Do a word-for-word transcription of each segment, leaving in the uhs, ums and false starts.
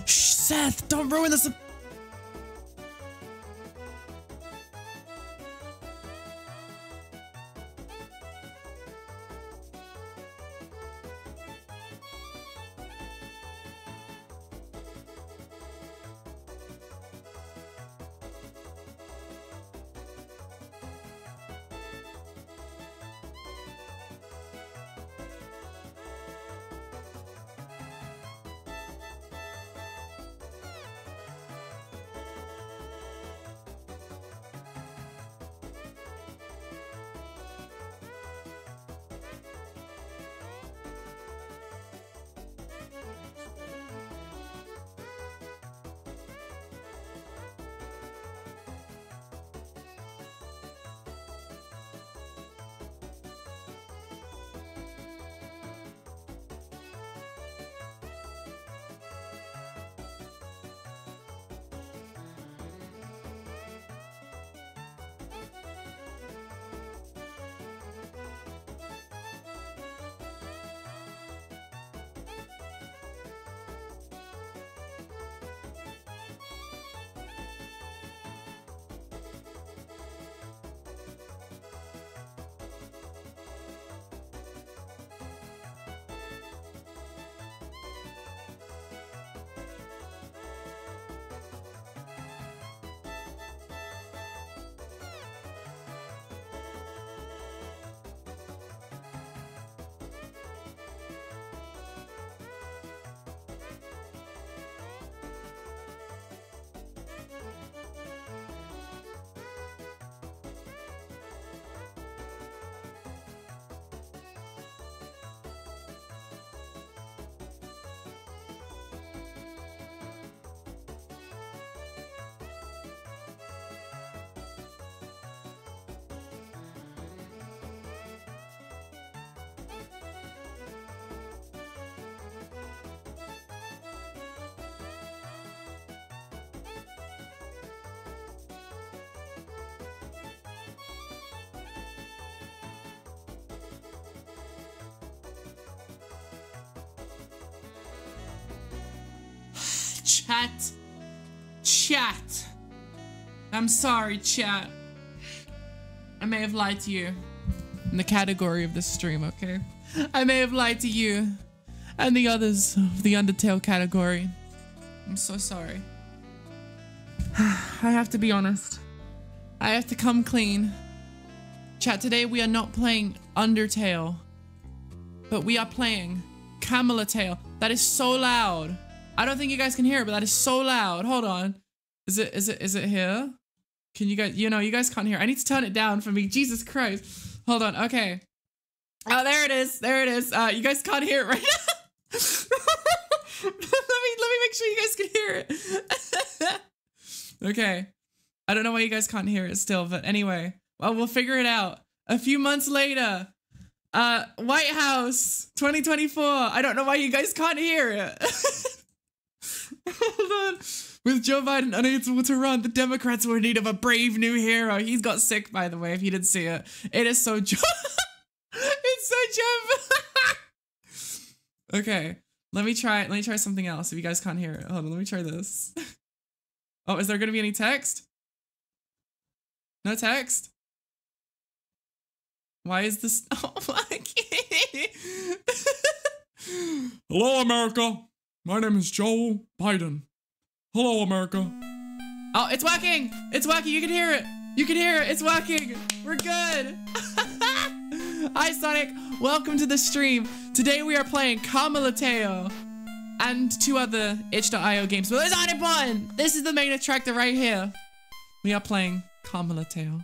Shh, Seth, don't ruin this. Chat. Chat. I'm sorry, chat. I may have lied to you in the category of this stream, okay? I may have lied to you and the others of the Undertale category. I'm so sorry. I have to be honest. I have to come clean. Chat, today we are not playing Undertale, but we are playing Camilla Tale. That is so loud. I don't think you guys can hear it, but that is so loud. Hold on. Is it, is it, is it here? Can you guys, you know, you guys can't hear. I need to turn it down for me. Jesus Christ. Hold on. Okay. Oh, there it is. There it is. Uh, you guys can't hear it right now. let me, let me make sure you guys can hear it. Okay. I don't know why you guys can't hear it still, but anyway. Well, we'll figure it out. A few months later. Uh, White House twenty twenty-four. I don't know why you guys can't hear it. Hold on. With Joe Biden unable to run, the Democrats were in need of a brave new hero. He's got sick, by the way, if you didn't see it. It is so Joe. It's so Joe. Okay. Let me try, let me try something else if you guys can't hear it. Hold on, let me try this. Oh, is there gonna be any text? No text? Why is this? Oh my God. Hello, America. My name is Joe Biden. Hello, America. Oh, it's working. It's working. You can hear it. You can hear it. It's working. We're good. Hi, Sonic. Welcome to the stream. Today we are playing Camilla Tale and two other itch dot i o games. But it's not important. This is the main attractor right here. We are playing Camilla Tale.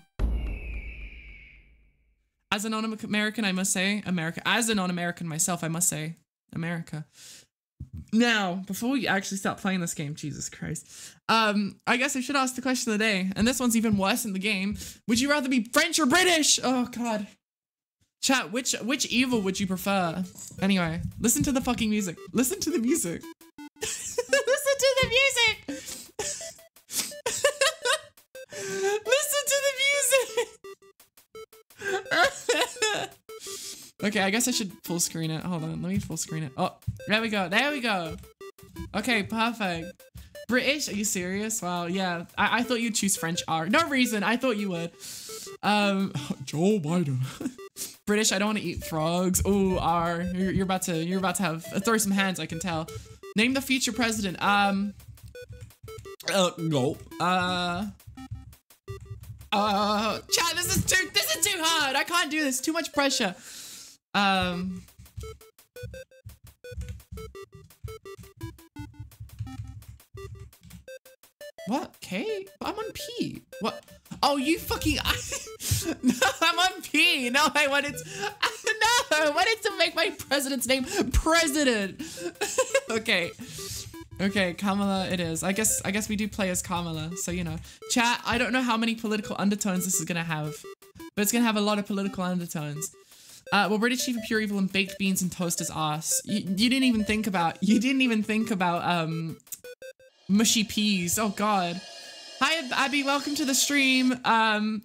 As a non-American, I must say, America. As a non-American myself, I must say, America. Now, before we actually start playing this game, Jesus Christ, um, I guess I should ask the question of the day, and this one's even worse in the game. Would you rather be French or British? Oh, God. Chat, which which evil would you prefer? Anyway, listen to the fucking music. Listen to the music. Listen to the music. Listen to the music. Okay, I guess I should full screen it. Hold on, let me full screen it. Oh, there we go. There we go. Okay, perfect. British? Are you serious? Wow, yeah. I, I thought you'd choose French R. No reason. I thought you would. Um, Joe Biden. British. I don't want to eat frogs. Ooh, R. You're, you're about to. You're about to have uh, throw some hands. I can tell. Name the future president. Um. Uh. No. Uh. Uh. Chat. This is too. This is too hard. I can't do this. Too much pressure. Um. What? K? I'm on P. What? Oh, you fucking. No, I'm on P. No, I wanted. To, no, I wanted to make my president's name president. Okay. Okay, Kamala it is. I guess I guess we do play as Kamala, so you know. Chat, I don't know how many political undertones this is gonna have, but it's gonna have a lot of political undertones. Uh, well, British chief of pure evil and baked beans and toast his ass. You, you didn't even think about. You didn't even think about um. mushy peas. Oh god. Hi Abby, welcome to the stream. Um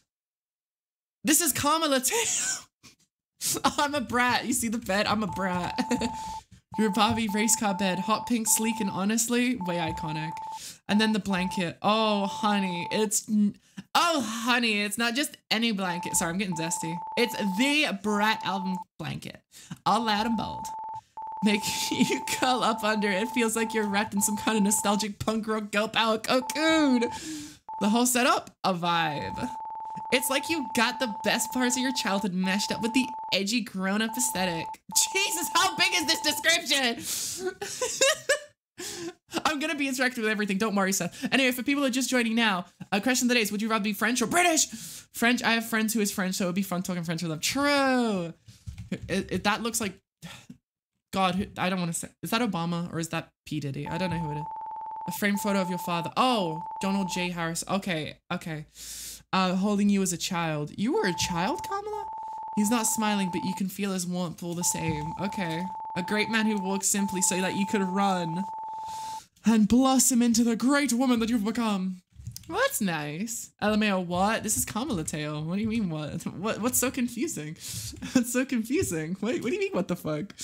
this is Kamala Tail. I'm a brat. You see the bed? I'm a brat. Your Barbie race car bed. Hot pink, sleek, and honestly way iconic. And then the blanket. Oh honey, it's oh honey, it's not just any blanket. Sorry, I'm getting zesty. It's the Brat album blanket. All loud and bold. Make you curl up under it. It feels like you're wrapped in some kind of nostalgic punk rock girl power cocoon. The whole setup, a vibe. It's like you got the best parts of your childhood mashed up with the edgy grown-up aesthetic. Jesus, how big is this description? I'm gonna be interactive with everything. Don't worry, Seth. Anyway, for people who are just joining now, a question of the day is, would you rather be French or British? French, I have friends who is French, so it would be fun talking French with them. True. It, it, that looks like... God, I don't want to say. Is that Obama or is that P. Diddy? I don't know who it is. A framed photo of your father. Oh, Donald J. Harris. Okay, okay. Uh, holding you as a child. You were a child, Kamala? He's not smiling, but you can feel his warmth all the same. Okay. A great man who walks simply so that you could run and blossom into the great woman that you've become. Well, that's nice. L M A O, what? This is Kamala Tail. What do you mean, what? What? What's so confusing? What's so confusing? Wait, what do you mean, what the fuck?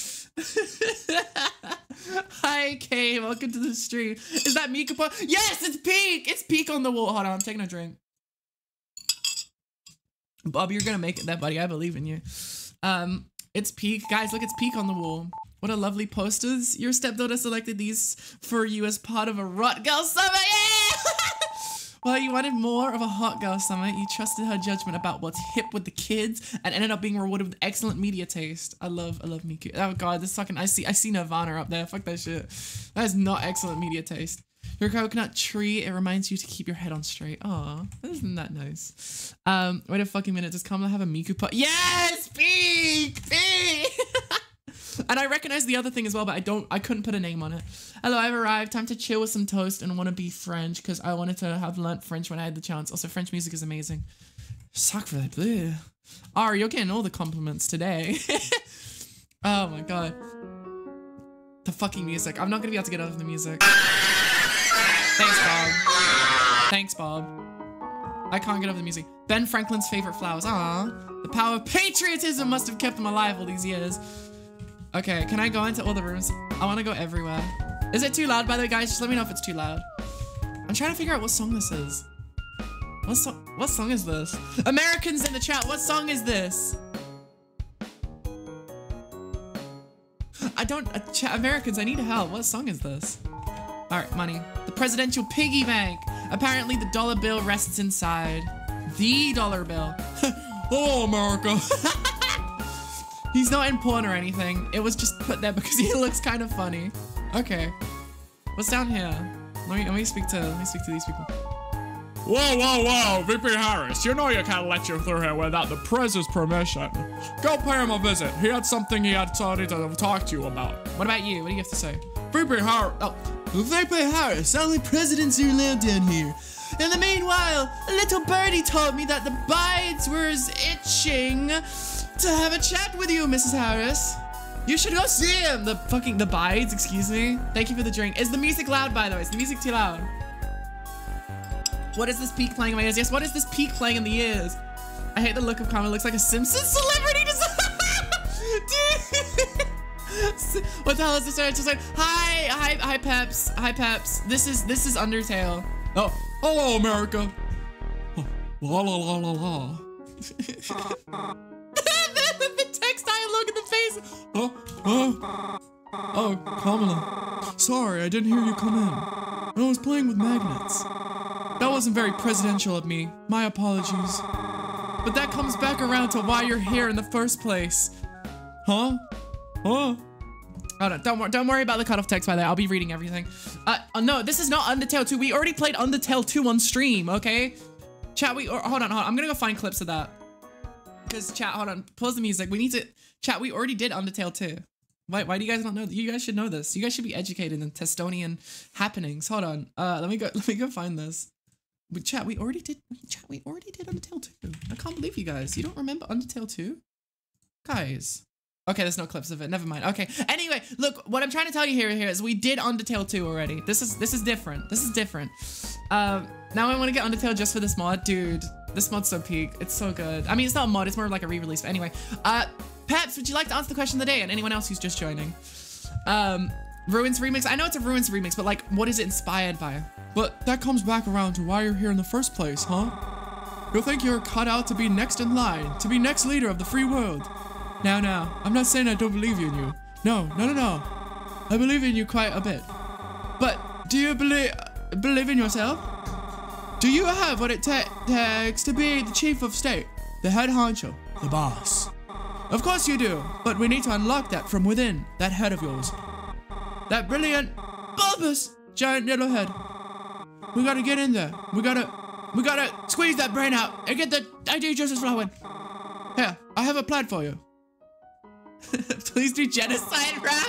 Hi, Kay. Welcome to the stream. Is that Mika? Yes, it's Peak. It's Peak on the wall. Hold on, I'm taking a drink. Bob, you're gonna make it there, buddy. I believe in you. Um, it's Peak. Guys, look, it's Peak on the wall. What a lovely posters. Your stepdaughter selected these for you as part of a Rot Girl Summer. Yeah! Well, you wanted more of a hot girl summer. You trusted her judgment about what's hip with the kids and ended up being rewarded with excellent media taste. I love, I love Miku. Oh god, this fucking, I see, I see Nirvana up there. Fuck that shit. That is not excellent media taste. Your coconut tree, it reminds you to keep your head on straight. Aw, isn't that nice? Um, wait a fucking minute. Does Kamala have a Miku pot? Yes! Peak! Peak! And I recognize the other thing as well, but I don't, I couldn't put a name on it. Hello, I've arrived. Time to chill with some toast and want to be French because I wanted to have learnt French when I had the chance. Also, French music is amazing. Sacre bleu. Ari, you're getting all the compliments today. Oh my god. The fucking music. I'm not gonna be able to get out of the music. Thanks, Bob. Thanks, Bob. I can't get over the music. Ben Franklin's favorite flowers. Aw. The power of patriotism must have kept him alive all these years. Okay, can I go into all the rooms? I want to go everywhere. Is it too loud, by the way, guys? Just let me know if it's too loud. I'm trying to figure out what song this is. What song? What song is this? Americans in the chat, what song is this? I don't, uh, chat, Americans, I need help. What song is this? All right, money. The presidential piggy bank. Apparently the dollar bill rests inside. The dollar bill. Oh, America. He's not in porn or anything. It was just put there because he looks kind of funny. Okay. What's down here? Let me, let me speak to, let me speak to these people. Whoa, whoa, whoa, V P Harris, you know you can't let you through here without the Prez's permission. Go pay him a visit. He had something he had started to talk to you about. What about you? What do you have to say? V P Harris. Oh. V P Harris, only presidents are allowed down here. In the meanwhile, a little birdie told me that the Bides were itching to have a chat with you, Missus Harris. You should go see him. The fucking, the Bides, excuse me. Thank you for the drink. Is the music loud, by the way? Is the music too loud? What is this peak playing in my ears? Yes, what is this peak playing in the ears? I hate the look of Kamala. Looks like a Simpsons celebrity. Dude. What the hell is this? Just like, hi, hi, hi, Peps, hi, Peps. This is this is Undertale. Oh, hello, America. Oh, la la la la la. the, the text dialogue in the face. Oh, oh, oh, Kamala. Sorry, I didn't hear you come in. I was playing with magnets. That wasn't very presidential of me. My apologies. But that comes back around to why you're here in the first place. Huh? Huh? Oh, no, don't, wor don't worry about the cutoff text, by the way. I'll be reading everything. Uh, uh, no, this is not Undertale two. We already played Undertale two on stream, okay? Chat, we- or, hold on, hold on. I'm gonna go find clips of that. Because, chat, hold on. Pause the music. We need to- Chat, we already did Undertale two. Why, why do you guys not know? You guys should know this. You guys should be educated in Testonian happenings. Hold on. Uh, let me go- let me go find this. But chat, we already did- Chat, we already did Undertale two. I can't believe you guys. You don't remember Undertale two? Guys. Okay, there's no clips of it. Never mind. Okay. Anyway, look, what I'm trying to tell you here, here is we did Undertale two already. This is this is different. This is different. Um, now I want to get Undertale just for this mod. Dude, this mod's so peak. It's so good. I mean, it's not a mod. It's more of like a re-release. But anyway, uh, Peps, would you like to answer the question of the day? And anyone else who's just joining. Um, Ruins remix. I know it's a Ruins remix, but like, what is it inspired by? But that comes back around to why you're here in the first place, huh? You think you're cut out to be next in line, to be next leader of the free world. Now, now, I'm not saying I don't believe in you. No, no, no, no. I believe in you quite a bit. But do you believe believe in yourself? Do you have what it ta takes to be the chief of state, the head honcho, the boss? Of course you do, but we need to unlock that from within, that head of yours. That brilliant, bulbous, giant yellow head. We gotta get in there. We gotta, we gotta squeeze that brain out and get the idea juices flowing. Here, I have a plan for you. Please do genocide, bro.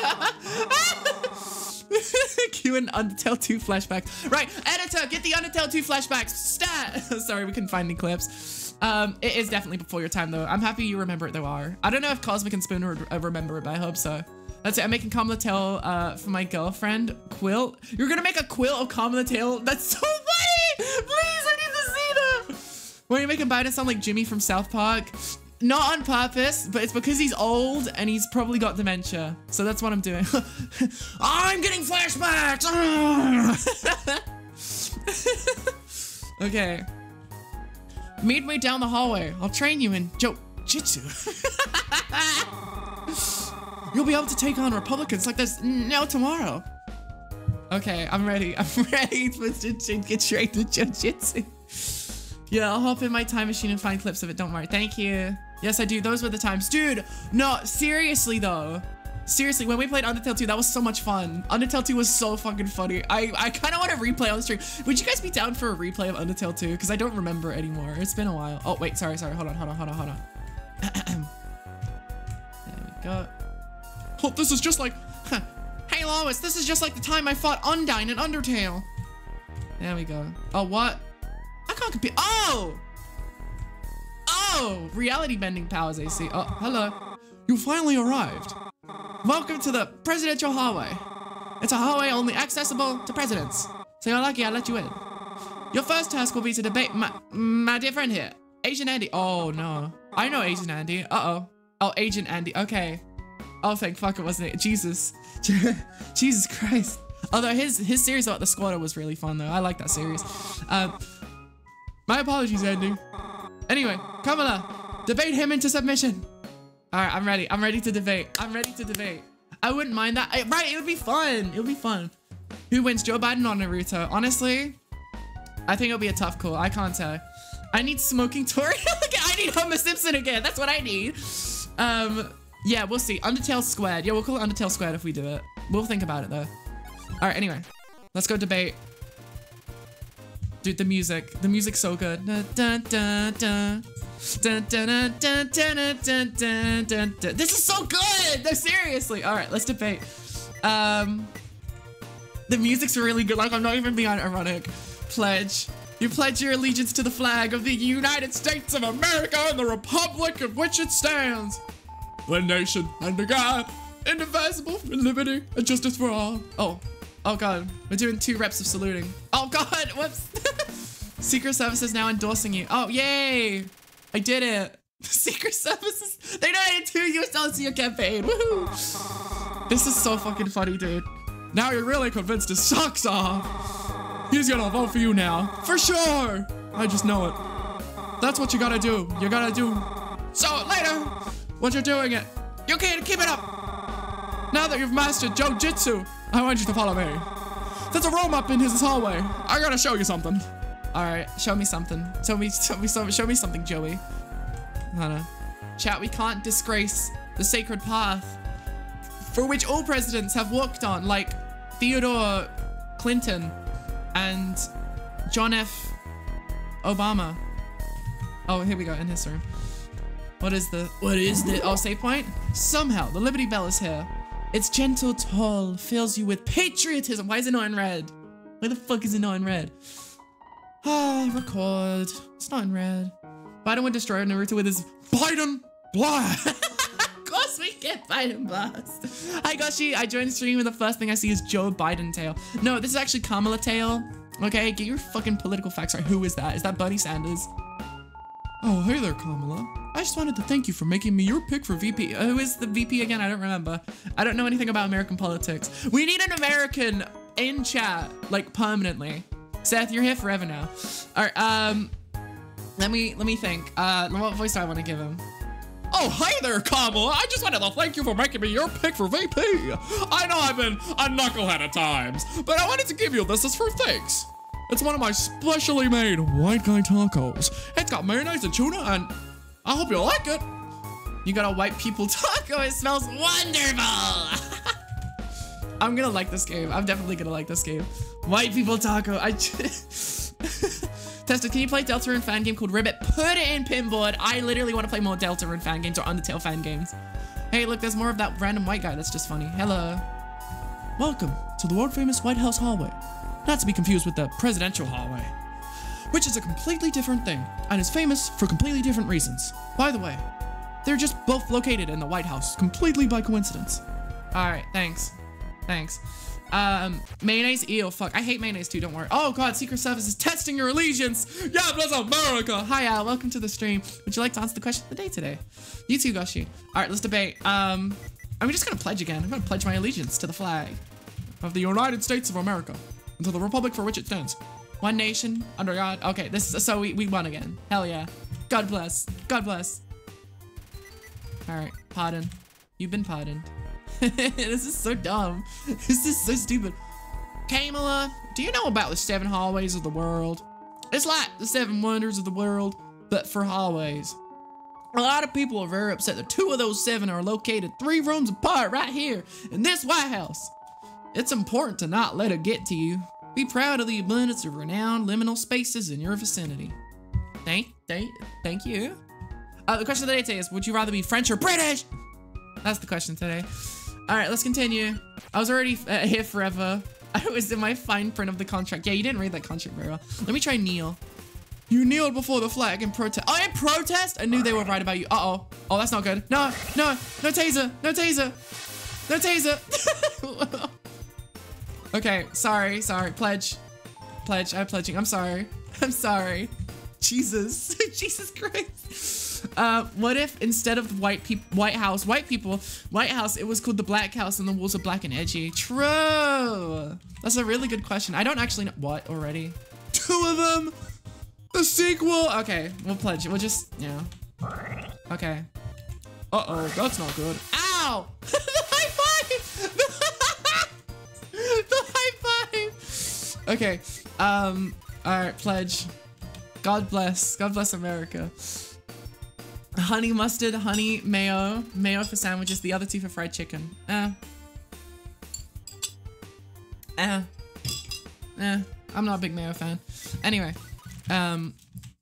Q and Undertale two flashbacks. Right, editor, get the Undertale two flashbacks. Stat. Sorry, we couldn't find any clips. Um, it is definitely before your time, though. I'm happy you remember it, though, are. I don't know if Cosmic and Spoon would uh, remember it, but I hope so. That's it. I'm making Kamala Tale uh, for my girlfriend. Quilt. You're gonna make a quilt of Kamala Tale? That's so funny! Please, I need to see that! Why are you making Biden sound like Jimmy from South Park? Not on purpose, but it's because he's old and he's probably got dementia. So that's what I'm doing. I'm getting flashbacks! Okay. Meet me down the hallway. I'll train you in Jojitsu. You'll be able to take on Republicans like there's no tomorrow. Okay, I'm ready. I'm ready to get straight to Jojitsu. Yeah, I'll hop in my time machine and find clips of it. Don't worry. Thank you. Yes, I do. Those were the times. Dude, no, seriously though. Seriously, when we played Undertale two, that was so much fun. Undertale two was so fucking funny. I, I kind of want to replay on the stream. Would you guys be down for a replay of Undertale two? Because I don't remember anymore. It's been a while. Oh, wait. Sorry, sorry. Hold on, hold on, hold on, hold on. There we go. Oh, this is just like... Huh. Hey, Lois, this is just like the time I fought Undyne in Undertale. There we go. Oh, what? I can't compete. Oh! Oh! Reality bending powers, I see. Oh, hello. You finally arrived. Welcome to the presidential hallway. It's a hallway only accessible to presidents. So you're lucky I let you in. Your first task will be to debate my, my dear friend here, Asian Andy. Oh, no. I know Asian Andy. Uh-oh. Oh, Agent Andy. Okay. Oh, thank fuck it wasn't it. Jesus. Jesus Christ. Although his his series about the squatter was really fun, though. I like that series. Um, my apologies, Andy. Anyway, Kamala, debate him into submission. All right, I'm ready. I'm ready to debate. I'm ready to debate. I wouldn't mind that. I, right, it would be fun. It would be fun. Who wins, Joe Biden or Naruto? Honestly, I think it'll be a tough call. I can't tell. I need smoking Tory. I need Homer Simpson again. That's what I need. Um, yeah, we'll see. Undertale squared. Yeah, we'll call it Undertale squared if we do it. We'll think about it though. All right, anyway, let's go debate. Dude, the music. The music's so good. Dun, dun, dun, dun. Dun, dun, dun, dun, dun, dun, dun, dun, dun. This is so good! No, seriously. All right, let's debate. Um, the music's really good. Like, I'm not even being ironic. Pledge. You pledge your allegiance to the flag of the United States of America and the republic of which it stands. One nation under God, indivisible, with liberty and justice for all. Oh. Oh, God. We're doing two reps of saluting. Oh, God. Whoops. Secret Service is now endorsing you. Oh, yay. I did it. Secret Services. They donated two U S dollars to your campaign. Woohoo. This is so fucking funny, dude. Now you're really convinced his socks off. He's gonna vote for you now. For sure. I just know it. That's what you gotta do. You gotta do. So later, what you're doing it. You can't keep it up. Now that you've mastered Jiu-Jitsu, I want you to follow me. There's a room up in his hallway. I gotta show you something. All right, show me something. Show me, show me, show me something, Joey. Hold on. Chat, we can't disgrace the sacred path for which all presidents have walked on, like Theodore Clinton and John F. Obama. Oh, here we go, in his room. What is the, what is the, oh, save point? Somehow, the Liberty Bell is here. Its gentle toll fills you with patriotism. Why is it not in red? Why the fuck is it not in red? Ah, record. It's not in red. Biden would destroy Naruto with his Biden blast. Of course we get Biden blast. Hi Goshi, I joined the stream and the first thing I see is Joe Biden tail. No, this is actually Kamala tail. Okay, get your fucking political facts right. Who is that? Is that Bernie Sanders? Oh, hey there, Kamala. I just wanted to thank you for making me your pick for V P. Uh, who is the V P again? I don't remember. I don't know anything about American politics. We need an American in chat, like permanently. Seth, you're here forever now. All right, um, let me let me think. Uh, what voice do I want to give him? Oh, hey there, Kamala. I just wanted to thank you for making me your pick for V P. I know I've been a knucklehead at times, but I wanted to give you this as for thanks. It's one of my specially made white guy tacos. It's got mayonnaise and tuna, and I hope you like it. You got a white people taco. It smells wonderful. I'm gonna like this game. I'm definitely gonna like this game. White people taco. I just Testa, can you play Deltarune fan game called Ribbit? Put it in Pinboard. I literally want to play more Deltarune fan games or Undertale fan games. Hey, look, there's more of that random white guy. That's just funny. Hello. Welcome to the world famous White House hallway. Not to be confused with the presidential hallway, which is a completely different thing and is famous for completely different reasons. By the way, they're just both located in the White House, completely by coincidence. All right, thanks. Thanks. Um, mayonnaise, ew, fuck. I hate mayonnaise too, don't worry. Oh God, Secret Service is testing your allegiance. Yeah, bless America. Hi, Al, welcome to the stream. Would you like to answer the question of the day today? You too, Goshi. All right, let's debate. Um, I'm just gonna pledge again. I'm gonna pledge my allegiance to the flag of the United States of America and to the republic for which it stands. One nation, under God. Okay, this is, so we, we won again. Hell yeah. God bless. God bless. All right, pardon. You've been pardoned. This is so dumb. This is so stupid. Kamala, do you know about the seven hallways of the world? It's like the seven wonders of the world, but for hallways. A lot of people are very upset that two of those seven are located three rooms apart right here in this White House. It's important to not let it get to you. Be proud of the abundance of renowned liminal spaces in your vicinity. Thank, thank, thank you. Uh, the question of the day today is, would you rather be French or British? That's the question today. All right, let's continue. I was already uh, here forever. I was in my fine print of the contract. Yeah, you didn't read that contract very well. Let me try kneel. You kneeled before the flag in protest. Oh, in protest? I knew they were right about you. Uh-oh. Oh, that's not good. No, no, no taser, no taser, no taser. Okay, sorry, sorry. Pledge. Pledge, I'm pledging. I'm sorry. I'm sorry. Jesus. Jesus Christ. Uh, what if instead of white people, White House, white people, White House, it was called the Black House and the walls are black and edgy? True. That's a really good question. I don't actually know. What already? Two of them? The sequel? Okay, we'll pledge it. We'll just, yeah. Okay. Uh-oh, that's not good. Ow! The high five! The high five! Okay, um, all right, pledge. God bless. God bless America. Honey mustard, honey mayo, mayo for sandwiches, the other two for fried chicken. Eh. Eh. Eh. I'm not a big mayo fan. Anyway, um,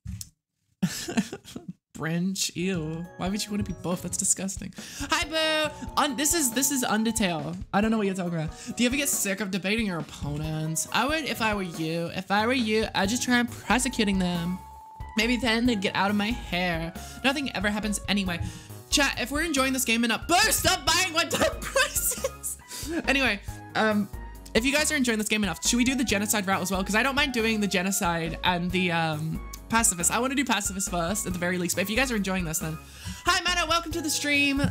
French, ew. Why would you want to be both? That's disgusting. Hi, boo. Un this is this is Undertale. I don't know what you're talking about. Do you ever get sick of debating your opponents? I would if I were you. If I were you, I'd just try prosecuting them. Maybe then they'd get out of my hair. Nothing ever happens anyway. Chat, if we're enjoying this game enough, boo, stop buying one-time prices. Anyway, um, if you guys are enjoying this game enough, should we do the genocide route as well? Because I don't mind doing the genocide and the um, pacifist. I want to do pacifist first, at the very least. But if you guys are enjoying this, then hi, Mana, welcome to the stream.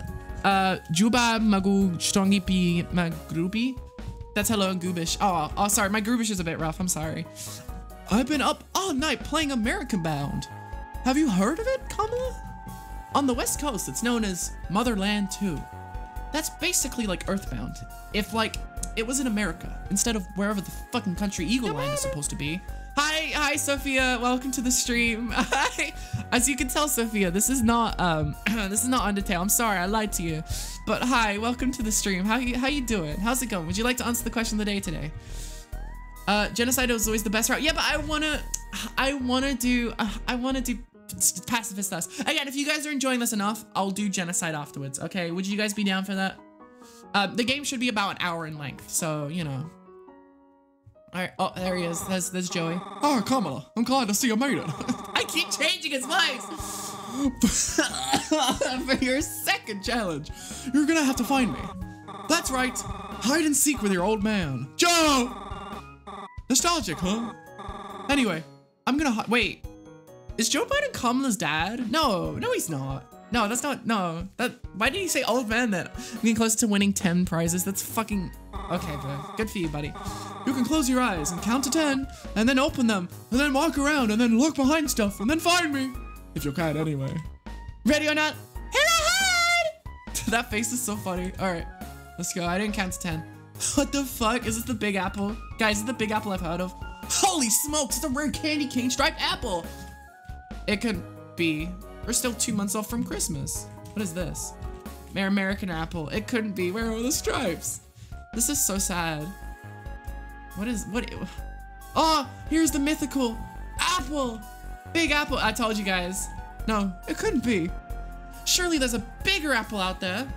Uh, Juba Magu Strongipi Magrubi. That's hello in Goobish. Oh, oh, sorry. My Goobish is a bit rough. I'm sorry. I've been up all night playing American Bound. Have you heard of it, Kamala? On the West Coast, it's known as Motherland two. That's basically like Earthbound. If like it was in America instead of wherever the fucking country Eagle Line is supposed to be. Hi, hi, Sophia. Welcome to the stream. Hi. As you can tell, Sophia, this is not um, this is not Undertale. I'm sorry, I lied to you. But hi, welcome to the stream. How you how you doing? How's it going? Would you like to answer the question of the day today? Uh, genocide is always the best route. Yeah, but I wanna, I wanna do, uh, I wanna do pacifist us. Again, if you guys are enjoying this enough, I'll do genocide afterwards. Okay, would you guys be down for that? Uh, the game should be about an hour in length, so you know. All right. Oh, there he is. There's, there's Joey. Oh, Kamala, I'm glad to see you made it. I keep changing his voice. For your second challenge, you're gonna have to find me. That's right, hide and seek with your old man, Joe. Nostalgic, huh? Anyway, I'm gonna wait. Is Joe Biden Kamala's dad? No, no, he's not. No, that's not. No, that. Why did he say old man then? I'm getting close to winning ten prizes. That's fucking. Okay, bro. Good for you, buddy. You can close your eyes and count to ten, and then open them, and then walk around, and then look behind stuff, and then find me. If you can, anyway. Ready or not? Here I hide! That face is so funny. All right, let's go. I didn't count to ten. What the fuck? Is this the Big Apple? Guys, is this the Big Apple I've heard of? Holy smokes, it's a rare candy cane striped apple. It could be. We're still two months off from Christmas. What is this? Mere American apple. It couldn't be. Where are the stripes? This is so sad. What is, what? Oh, here's the mythical apple. Big apple. I told you guys. No, it couldn't be. Surely there's a bigger apple out there.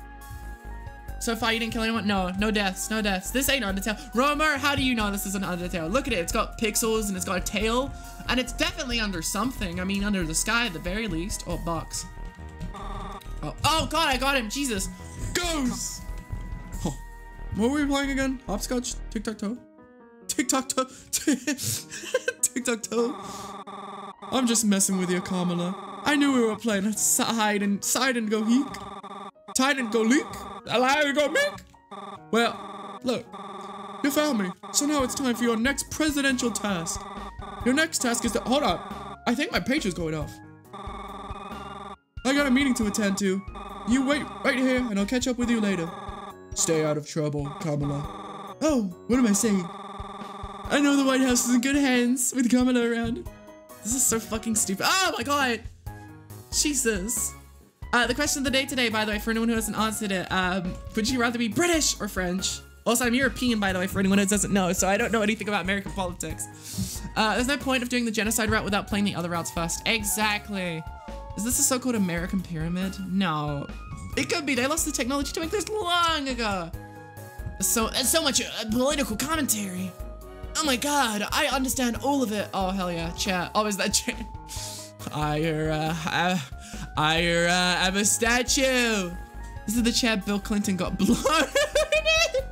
So far you didn't kill anyone? No, no deaths, no deaths. This ain't Undertale. Romer, how do you know this is an Undertale? Look at it, it's got pixels and it's got a tail. And it's definitely under something. I mean, under the sky at the very least. Oh, box. Oh, oh God, I got him, Jesus. Goes! Oh. What were we playing again? Hopscotch? Tic-tac-toe? Tic-tac-toe? Tic-tac-toe? I'm just messing with you, Kamala. I knew we were playing hide and side and go heek. Tide and go leak. Allow you to go make. Well, look, you found me. So now it's time for your next presidential task. Your next task is to, hold on. I think my page is going off. I got a meeting to attend to. You wait right here and I'll catch up with you later. Stay out of trouble, Kamala. Oh, what am I saying? I know the White House is in good hands with Kamala around. This is so fucking stupid. Oh my God. Jesus. Uh, the question of the day today, by the way, for anyone who hasn't answered it, um, would you rather be British or French? Also, I'm European, by the way, for anyone who doesn't know, so I don't know anything about American politics. Uh, there's no point of doing the genocide route without playing the other routes first. Exactly. Is this a so-called American pyramid? No. It could be. They lost the technology to make this long ago. So, there's so much uh, political commentary. Oh my God, I understand all of it. Oh, hell yeah, chat. Oh, is that chat? I, uh, I, I, uh, I'm a statue. This is the chat Bill Clinton got blown in.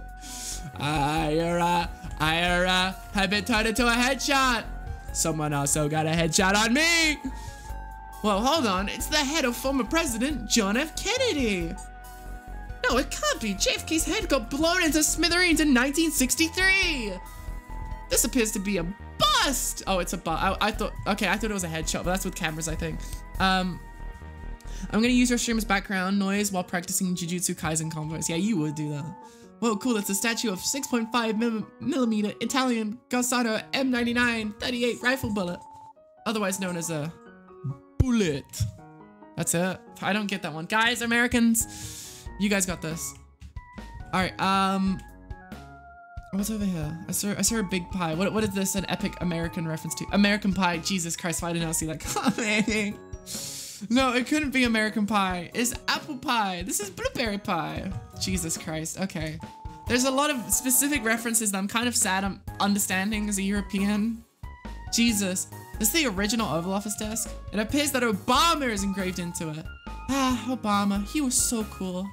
I, uh, I, uh, have been turned into a headshot. Someone also got a headshot on me. Well, hold on. It's the head of former President John F. Kennedy. No, it can't be. J F K's head got blown into smithereens in nineteen sixty-three. This appears to be a bust. Oh, it's a bust. I, I thought, okay, I thought it was a headshot, but that's with cameras, I think. Um, I'm gonna use your stream's background noise while practicing Jujutsu Kaisen combos. Yeah, you would do that. Whoa, cool. It's a statue of six point five millimeter Italian Gassano M ninety-nine thirty-eight rifle bullet, otherwise known as a bullet. That's it. I don't get that one. Guys, Americans, you guys got this. All right, um, what's over here? I saw, I saw a big pie. What, what is this an epic American reference to? American Pie. Jesus Christ, why didn't I see that coming? No, it couldn't be American Pie. It's apple pie. This is blueberry pie. Jesus Christ. Okay. There's a lot of specific references that I'm kind of sad I'm understanding as a European. Jesus. This is the original Oval Office desk. It appears that Obama is engraved into it. Ah, Obama. He was so cool.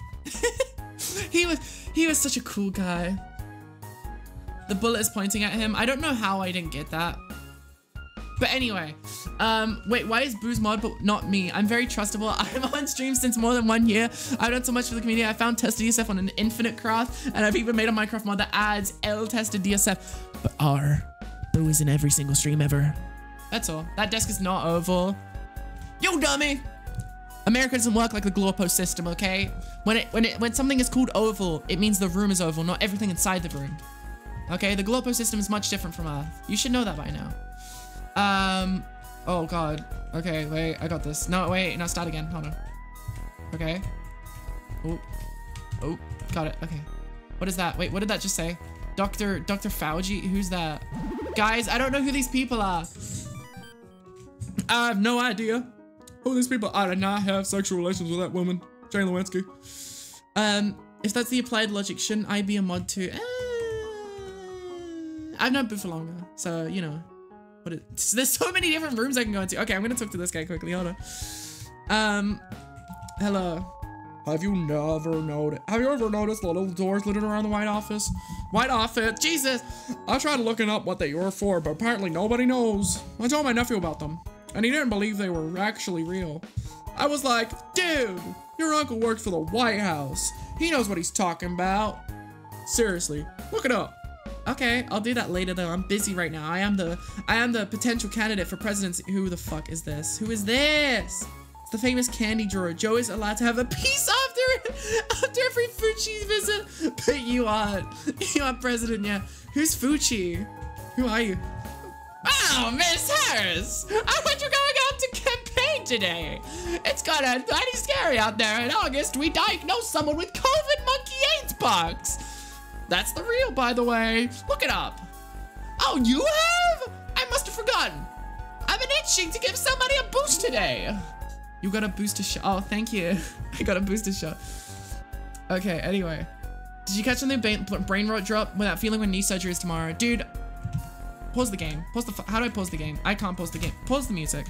he was he was such a cool guy. The bullet is pointing at him. I don't know how I didn't get that. But anyway, um, wait, why is Booze mod but not me? I'm very trustable. I'm on stream since more than one year. I've done so much for the community. I found tested D S F on an infinite craft, and I've even made a Minecraft mod that adds L-tested D S F. But R, Boo is in every single stream ever. That's all. That desk is not oval. You dummy! America doesn't work like the Glorpo system, okay? When it when it when something is called oval, it means the room is oval, not everything inside the room. Okay, the Glorpo system is much different from Earth. You should know that by now. Um, oh god. Okay, wait, I got this. No, wait, no, start again. Hold on. Okay. Oh, oh, got it. Okay. What is that? Wait, what did that just say? Doctor, Doctor Fauci? Who's that? Guys, I don't know who these people are. I have no idea who these people are. I did not have sexual relations with that woman, Jane Lewinsky. Um, if that's the applied logic, shouldn't I be a mod too? Uh, I've known Boo for longer, so, you know. But it's, there's so many different rooms I can go into. Okay, I'm gonna talk to this guy quickly. Hold on. Um, hello. Have you never noticed? Have you ever noticed the little doors littered around the White Office? White Office. Jesus. I tried looking up what they were for, but apparently nobody knows. I told my nephew about them, and he didn't believe they were actually real. I was like, dude, your uncle works for the White House. He knows what he's talking about. Seriously, look it up. Okay, I'll do that later though. I'm busy right now. I am the I am the potential candidate for presidency. Who the fuck is this? Who is this? It's the famous candy drawer. Joe is allowed to have a piece after after every Fucci visit. But you are you are president, yeah. Who's Fucci? Who are you? Oh, Miss Harris! I heard you're going out to campaign today. It's kinda mighty scary out there. In August, we diagnosed someone with COVID monkey AIDS pox. That's the real, by the way. Look it up. Oh, you have? I must have forgotten. I've been itching to give somebody a boost today. You got a booster shot. Oh, thank you. I got a booster shot. Okay, anyway. Did you catch the new brain, brain rot drop with that feeling when knee surgery is tomorrow? Dude, pause the game. Pause the, how do I pause the game? I can't pause the game. Pause the music.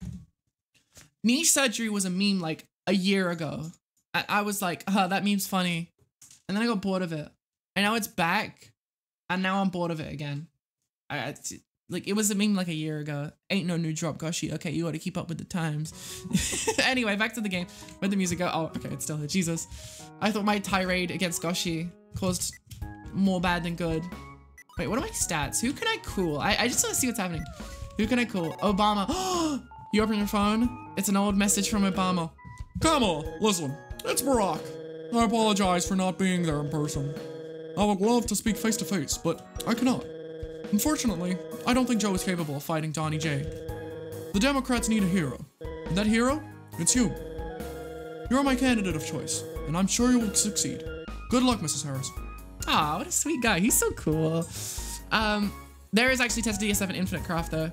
Knee surgery was a meme like a year ago. I, I was like, huh, that meme's funny. And then I got bored of it. And now it's back, and now I'm bored of it again. I, I like it was a meme like a year ago. Ain't no new drop, Goshi. Okay, you got to keep up with the times. Anyway, back to the game. Where'd the music go? Oh, okay, it's still here. Jesus, I thought my tirade against Goshi caused more bad than good. Wait, what are my stats? Who can I cool? I, I just want to see what's happening. Who can I cool? Obama. You open your phone? It's an old message from Obama. Kamala, listen, it's Barack. I apologize for not being there in person. I would love to speak face to face, but I cannot. Unfortunately, I don't think Joe is capable of fighting Donnie J. The Democrats need a hero, and that hero, it's you. You're my candidate of choice, and I'm sure you will succeed. Good luck, Missus Harris. Aw, what a sweet guy. He's so cool. Um, there is actually tested D S F in Infinite Craft though.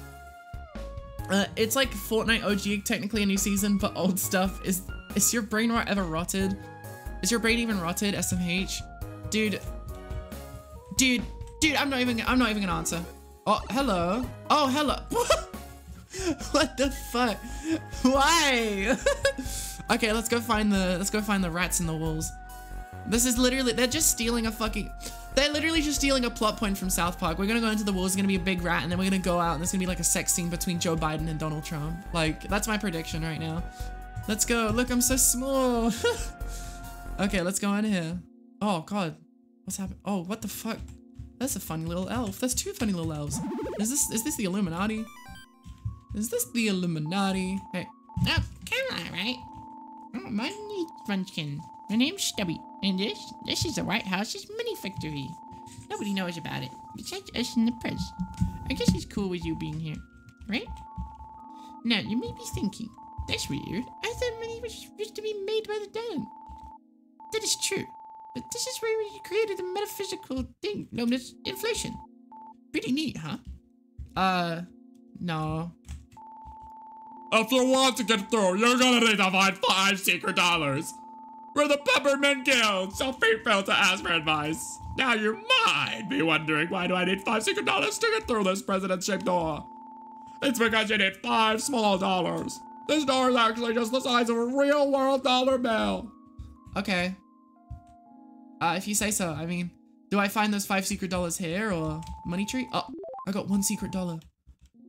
Uh, it's like Fortnite O G, technically a new season, but old stuff. Is is your brain rot ever rotted? Is your brain even rotted, S M H? Dude, dude, dude, I'm not even, I'm not even gonna answer. Oh, hello. Oh, hello. What the fuck? Why? Okay, let's go find the, let's go find the rats in the walls. This is literally, they're just stealing a fucking, they're literally just stealing a plot point from South Park. We're gonna go into the walls, it's gonna be a big rat, and then we're gonna go out, and there's gonna be like a sex scene between Joe Biden and Donald Trump. Like, that's my prediction right now. Let's go. Look, I'm so small. Okay, let's go in here. Oh god, what's happening? Oh, what the fuck? That's a funny little elf. That's two funny little elves. Is this is this the Illuminati? Is this the Illuminati? Hey. Oh, come on, right? Oh, my name's Munchkin. My name's Stubby. And this, this is the White House's mini factory. Nobody knows about it, besides us and the press. I guess it's cool with you being here, right? Now, you may be thinking, that's weird. I thought money was used to be made by the dead. That is true. But this is where we created a metaphysical thing known as inflation. Pretty neat, huh? Uh, no. If you want to get through, you're gonna need to find five secret dollars. We're the Peppermint Guild, so feel free to ask for advice. Now you might be wondering, why do I need five secret dollars to get through this president-shaped door? It's because you need five small dollars. This door is actually just the size of a real-world dollar bill. Okay. Uh, if you say so. I mean, do I find those five secret dollars here or money tree? Oh, I got one secret dollar.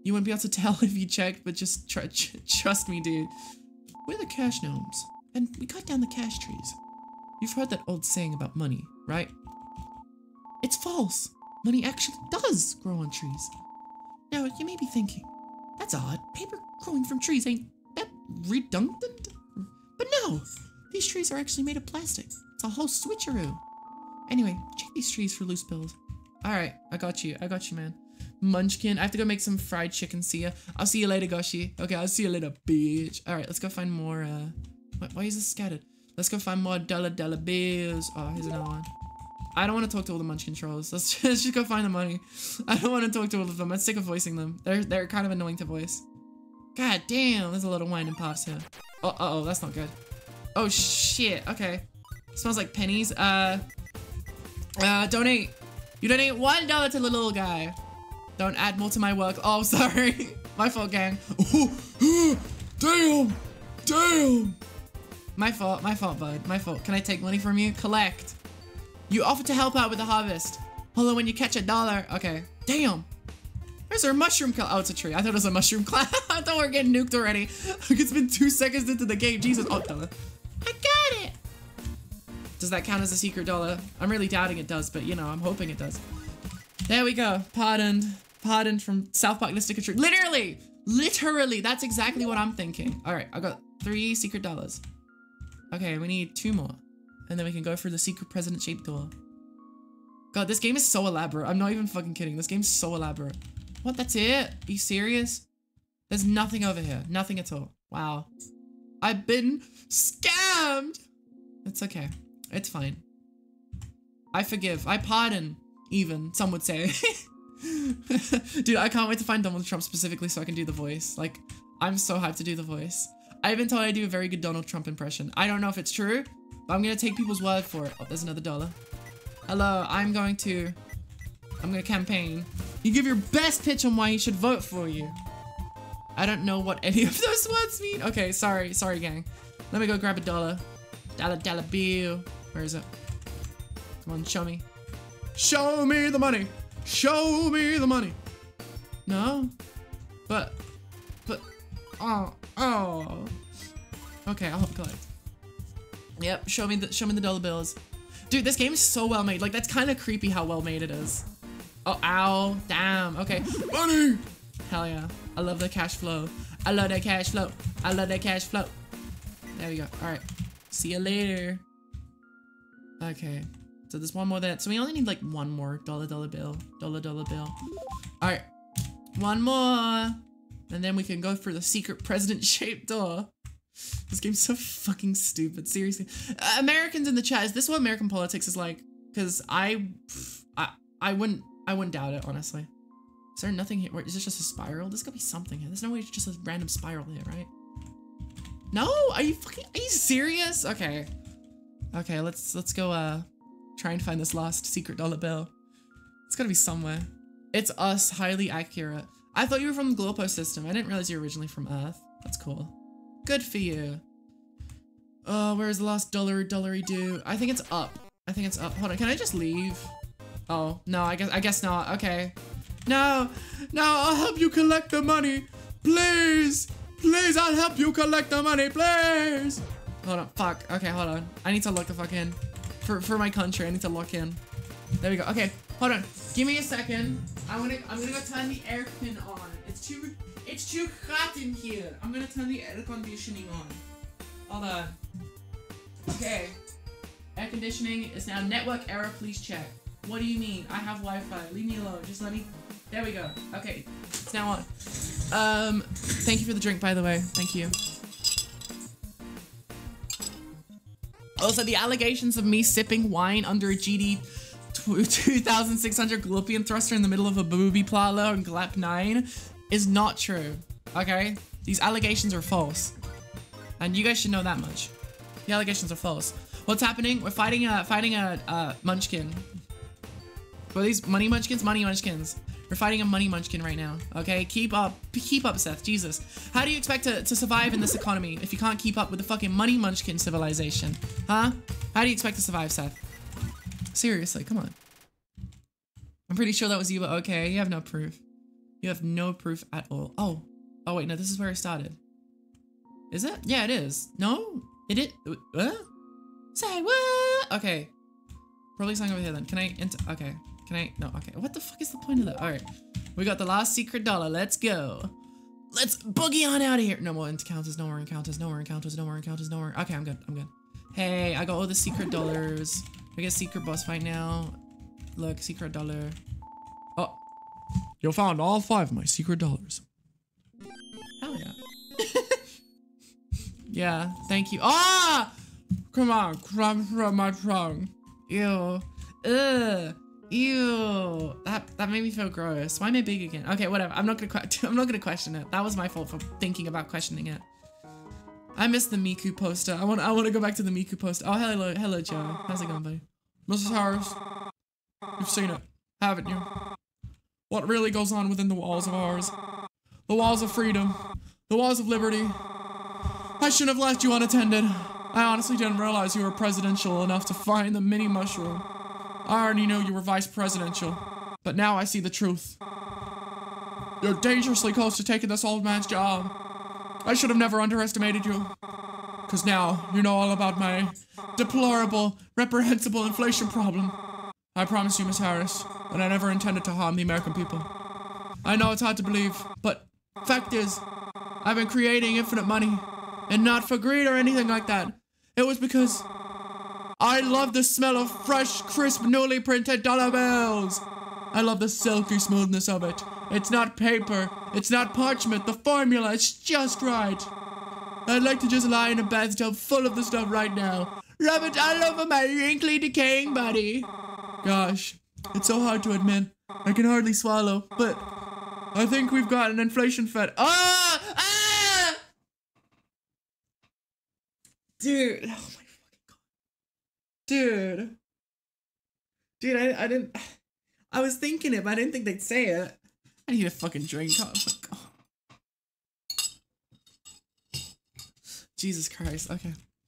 You wouldn't be able to tell if you checked, but just tr tr trust me, dude. We're the cash gnomes, and we cut down the cash trees. You've heard that old saying about money, right? It's false. Money actually does grow on trees. Now, you may be thinking, that's odd. Paper growing from trees ain't that redundant? But no, these trees are actually made of plastic. It's a whole switcheroo. Anyway, check these trees for loose bills. All right, I got you. I got you, man. Munchkin, I have to go make some fried chicken. See ya. I'll see you later, Goshi. Okay, I'll see you later, bitch. All right, let's go find more, uh... Why, why is this scattered? Let's go find more dollar dollar bills. Oh, here's another one. I don't want to talk to all the Munchkin trolls. Let's just, let's just go find the money. I don't want to talk to all of them. I'm sick of voicing them. They're they're kind of annoying to voice. God damn, there's a lot of wine and pops here. Oh, uh oh, that's not good. Oh shit. Okay, smells like pennies. Uh, uh, donate. You donate one dollar to the little guy. Don't add more to my work. Oh, sorry. My fault, gang. Oh, damn, damn. My fault. My fault, bud. My fault. Can I take money from you? Collect. You offered to help out with the harvest. Although when you catch a dollar. Okay. Damn. Where's there a mushroom cloud? Oh, it's a tree. I thought it was a mushroom cloud. I thought we we're getting nuked already. It's been two seconds into the game. Jesus. Oh, dollar. I got it. Does that count as a secret dollar? I'm really doubting it does, but you know, I'm hoping it does. There we go. Pardoned. Pardoned from South Park Mystic Tree. Literally. Literally. That's exactly what I'm thinking. All right. I got three secret dollars. Okay. We need two more. And then we can go for the secret president shaped door. God, this game is so elaborate. I'm not even fucking kidding. This game's so elaborate. What? That's it? Are you serious? There's nothing over here. Nothing at all. Wow. I've been scammed. It's okay. It's fine. I forgive. I pardon, even, some would say. Dude, I can't wait to find Donald Trump specifically so I can do the voice. Like, I'm so hyped to do the voice. I've been told I do a very good Donald Trump impression. I don't know if it's true, but I'm gonna take people's word for it. Oh, there's another dollar. Hello, I'm going to... I'm gonna campaign. You give your best pitch on why he should vote for you. I don't know what any of those words mean. Okay, sorry. Sorry, gang. Let me go grab a dollar. Dollar, dollar bill. Where is it? Come on, show me. Show me the money. Show me the money. No? But... But... Oh. Oh. Okay, I'll help collect. Yep, show me the show me the dollar bills. Dude, this game is so well made. Like, that's kind of creepy how well made it is. Oh, ow. Damn. Okay. Money. Hell yeah. I love the cash flow. I love that cash flow. I love that cash flow. There we go. All right. See you later. Okay. So there's one more that. So we only need like one more dollar dollar bill. Dollar dollar bill. All right. One more. And then we can go for the secret president shaped door. This game's so fucking stupid. Seriously. Uh, Americans in the chat, is this what American politics is like? Because I, I, I wouldn't, I wouldn't doubt it, honestly. Is there nothing here? Is this just a spiral? There's gotta be something here. There's no way it's just a random spiral here, right? No? Are you fucking, are you serious? Okay. Okay, let's, let's go, uh, try and find this lost secret dollar bill. It's gotta be somewhere. It's us, highly accurate. I thought you were from the Glopo system. I didn't realize you were originally from Earth. That's cool. Good for you. Oh, where's the last dollar dollary do? I think it's up. I think it's up. Hold on, can I just leave? Oh, no, I guess I guess not. Okay. No, no, I'll help you collect the money. Please, please, I'll help you collect the money, please. Hold on, fuck. Okay, hold on. I need to lock the fuck in. For for my country, I need to lock in. There we go. Okay, hold on. Give me a second. I'm gonna I'm gonna go turn the aircon on. It's too it's too hot in here. I'm gonna turn the air conditioning on. Hold on. Okay. Air conditioning is now network error. Please check. What do you mean? I have Wi-Fi. Leave me alone. Just let me. There we go. Okay. It's now on. Um. Thank you for the drink, by the way. Thank you. Also, the allegations of me sipping wine under a G D two thousand six hundred Gallopian thruster in the middle of a booby plalo in Glap nine is not true, okay? These allegations are false. And you guys should know that much. The allegations are false. What's happening? We're fighting a, fighting a, uh, munchkin. What are these? Money munchkins? Money munchkins. We're fighting a money munchkin right now, okay? Keep up. Keep up, Seth. Jesus. How do you expect to, to survive in this economy if you can't keep up with the fucking money munchkin civilization? Huh? How do you expect to survive, Seth? Seriously, come on. I'm pretty sure that was you, but okay, you have no proof. You have no proof at all. Oh. Oh, wait, no, this is where I started. Is it? Yeah, it is. No? It is? What? Say what? Okay. Probably something over here then. Can I enter? Okay. Can I? No, okay. What the fuck is the point of that? All right. We got the last secret dollar. Let's go. Let's boogie on out of here. No more encounters, no more encounters, no more encounters, no more encounters, no more. Okay, I'm good. I'm good. Hey, I got all the secret dollars. I get secret boss fight now. Look, secret dollar. Oh. You found all five of my secret dollars. Hell yeah. Yeah, thank you. Ah! Come on, crumbs from my tongue. Ew. Ugh. Ew. That that made me feel gross. Why am I big again? Okay, whatever. I'm not gonna que I'm not gonna question it. That was my fault for thinking about questioning it. I missed the Miku poster. I want I want to go back to the Miku poster. Oh, hello, hello, Joe. How's it going, buddy? Missus Harris, you've seen it, haven't you? What really goes on within the walls of ours? The walls of freedom, the walls of liberty. I shouldn't have left you unattended. I honestly didn't realize you were presidential enough to find the mini mushroom. I already knew you were vice presidential, but now I see the truth. You're dangerously close to taking this old man's job. I should have never underestimated you. Cause now you know all about my deplorable, reprehensible inflation problem. I promise you, Miss Harris, that I never intended to harm the American people. I know it's hard to believe, but fact is, I've been creating infinite money, and not for greed or anything like that. It was because I love the smell of fresh, crisp, newly printed dollar bills. I love the silky smoothness of it. It's not paper, it's not parchment, the formula is just right. I'd like to just lie in a bathtub full of the stuff right now. Rub it all over my wrinkly, decaying body. Gosh, it's so hard to admit. I can hardly swallow, but I think we've got an inflation fed. Ah! Ah! Dude, oh my fucking god. Dude. Dude, I, I didn't... I was thinking it, but I didn't think they'd say it. I need a fucking drink. Oh my god. Jesus Christ, okay.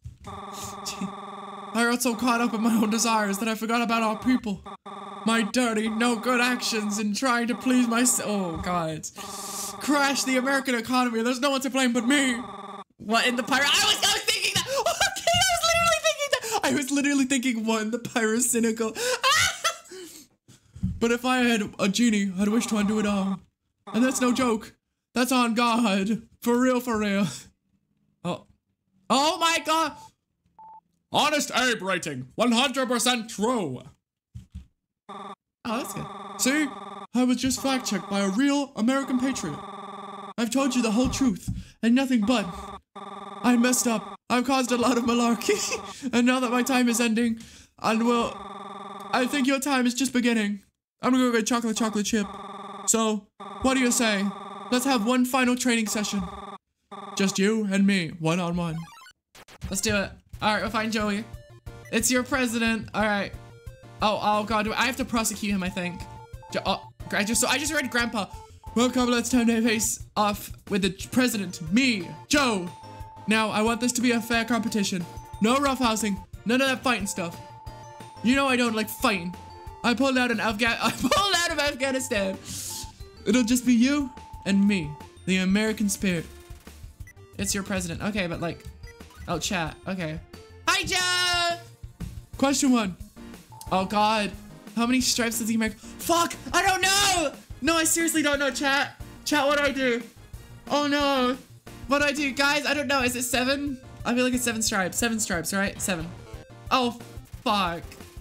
I got so caught up in my own desires that I forgot about our people. My dirty, no good actions in trying to please myself. Oh god. Crash the American economy. There's no one to blame but me. What in the pirate? I was, I was thinking that. Okay, I was literally thinking that. I was literally thinking what in the pyrocynical. But if I had a genie, I'd wish to undo it all. And that's no joke. That's on God. For real, for real. Oh. Oh my god. Honest Abe rating. one hundred percent true. Oh, that's good. See? I was just fact-checked by a real American patriot. I've told you the whole truth, and nothing but. I messed up. I've caused a lot of malarkey. And now that my time is ending, and well, I think your time is just beginning. I'm gonna go get chocolate chocolate chip. So, what do you say? Let's have one final training session. Just you and me, one on one. Let's do it. Alright, we'll find Joey. It's your president. Alright. Oh, oh god, I have to prosecute him, I think. Jo oh, I just so I just read Grandpa. Welcome, let's time to face off with the president, me, Joe. Now, I want this to be a fair competition. No roughhousing, none of that fighting stuff. You know I don't like fighting. I pulled out an Afghan- I pulled out of Afghanistan. It'll just be you and me, the American spirit. It's your president. Okay, but like, oh, chat. Okay. Hi, Joe! Question one. Oh, God. How many stripes does he make? Fuck! I don't know! No, I seriously don't know, chat. Chat, what do I do? Oh, no. What do I do? Guys, I don't know. Is it seven? I feel like it's seven stripes. Seven stripes, right? Seven. Oh, fuck.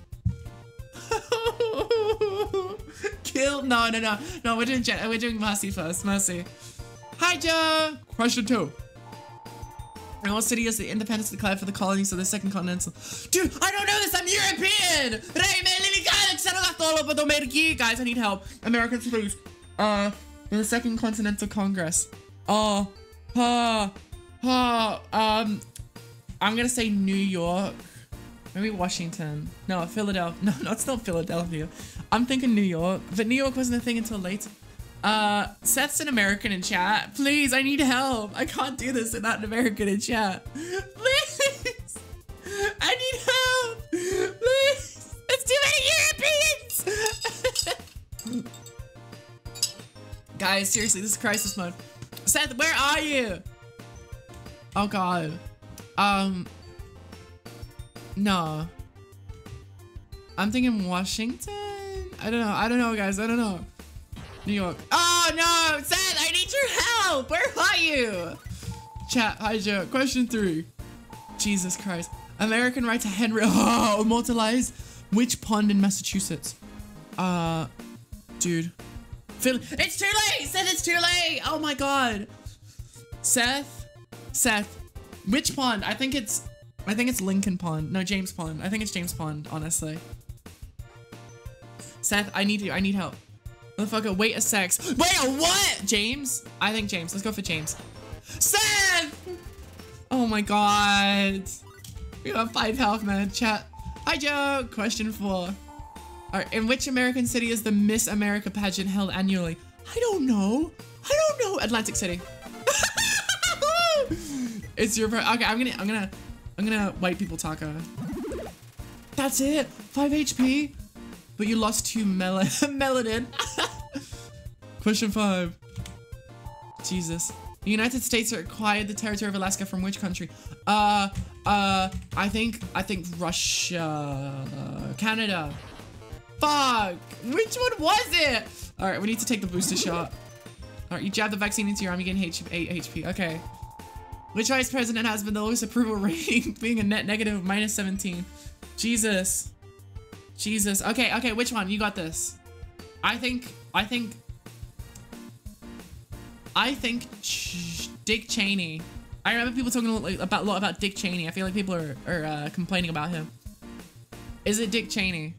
Kill? No, no, no. No, we're doing Jen we're doing Mercy first. Mercy. Hi, Joe! Question two. In what city is the independence declared for the colonies of the second continental? Dude, I don't know this! I'm European! Guys, I need help. Americans, please. Uh, in the second continental congress. Uh, uh, uh, um, I'm gonna say New York. Maybe Washington. No, Philadelphia. No, no, it's not Philadelphia. I'm thinking New York, but New York wasn't a thing until later. Uh, Seth's an American in chat. Please, I need help. I can't do this without an American in chat. Please. I need help. Please. It's too many Europeans. Guys, seriously, this is crisis mode. Seth, where are you? Oh god. Um. No. I'm thinking Washington? I don't know. I don't know, guys. I don't know. New York. Oh no! Seth, I need your help! Where are you? Chat, hi Joe. Question three. Jesus Christ. American right to Henry. Oh, immortalize which pond in Massachusetts? Uh, dude. Phil it's too late! Seth, it's too late! Oh my god. Seth? Seth. Which pond? I think it's, I think it's Lincoln Pond. No, James Pond. I think it's James Pond, honestly. Seth, I need you. I need help. Motherfucker, wait a sec. Wait a what? James? I think James. Let's go for James. Seth! Oh my god. We got five health, man. Chat. Hi, Joe. Question four. Alright, in which American city is the Miss America pageant held annually? I don't know. I don't know. Atlantic City. It's your part. Okay, I'm gonna, I'm gonna, I'm gonna white people taco. That's it. Five H P. But you lost two mel melanin. Question five. Jesus. The United States acquired the territory of Alaska from which country? Uh, uh, I think, I think Russia, uh, Canada. Fuck. Which one was it? All right, we need to take the booster shot. All right, you jab the vaccine into your arm, you gain eight H P. Okay. Which vice president has been the lowest approval rating, being a net negative of minus seventeen? Jesus. Jesus. Okay, okay, which one? You got this. I think, I think, I think Ch Dick Cheney. I remember people talking a lot about, a lot about Dick Cheney. I feel like people are, are uh, complaining about him. Is it Dick Cheney?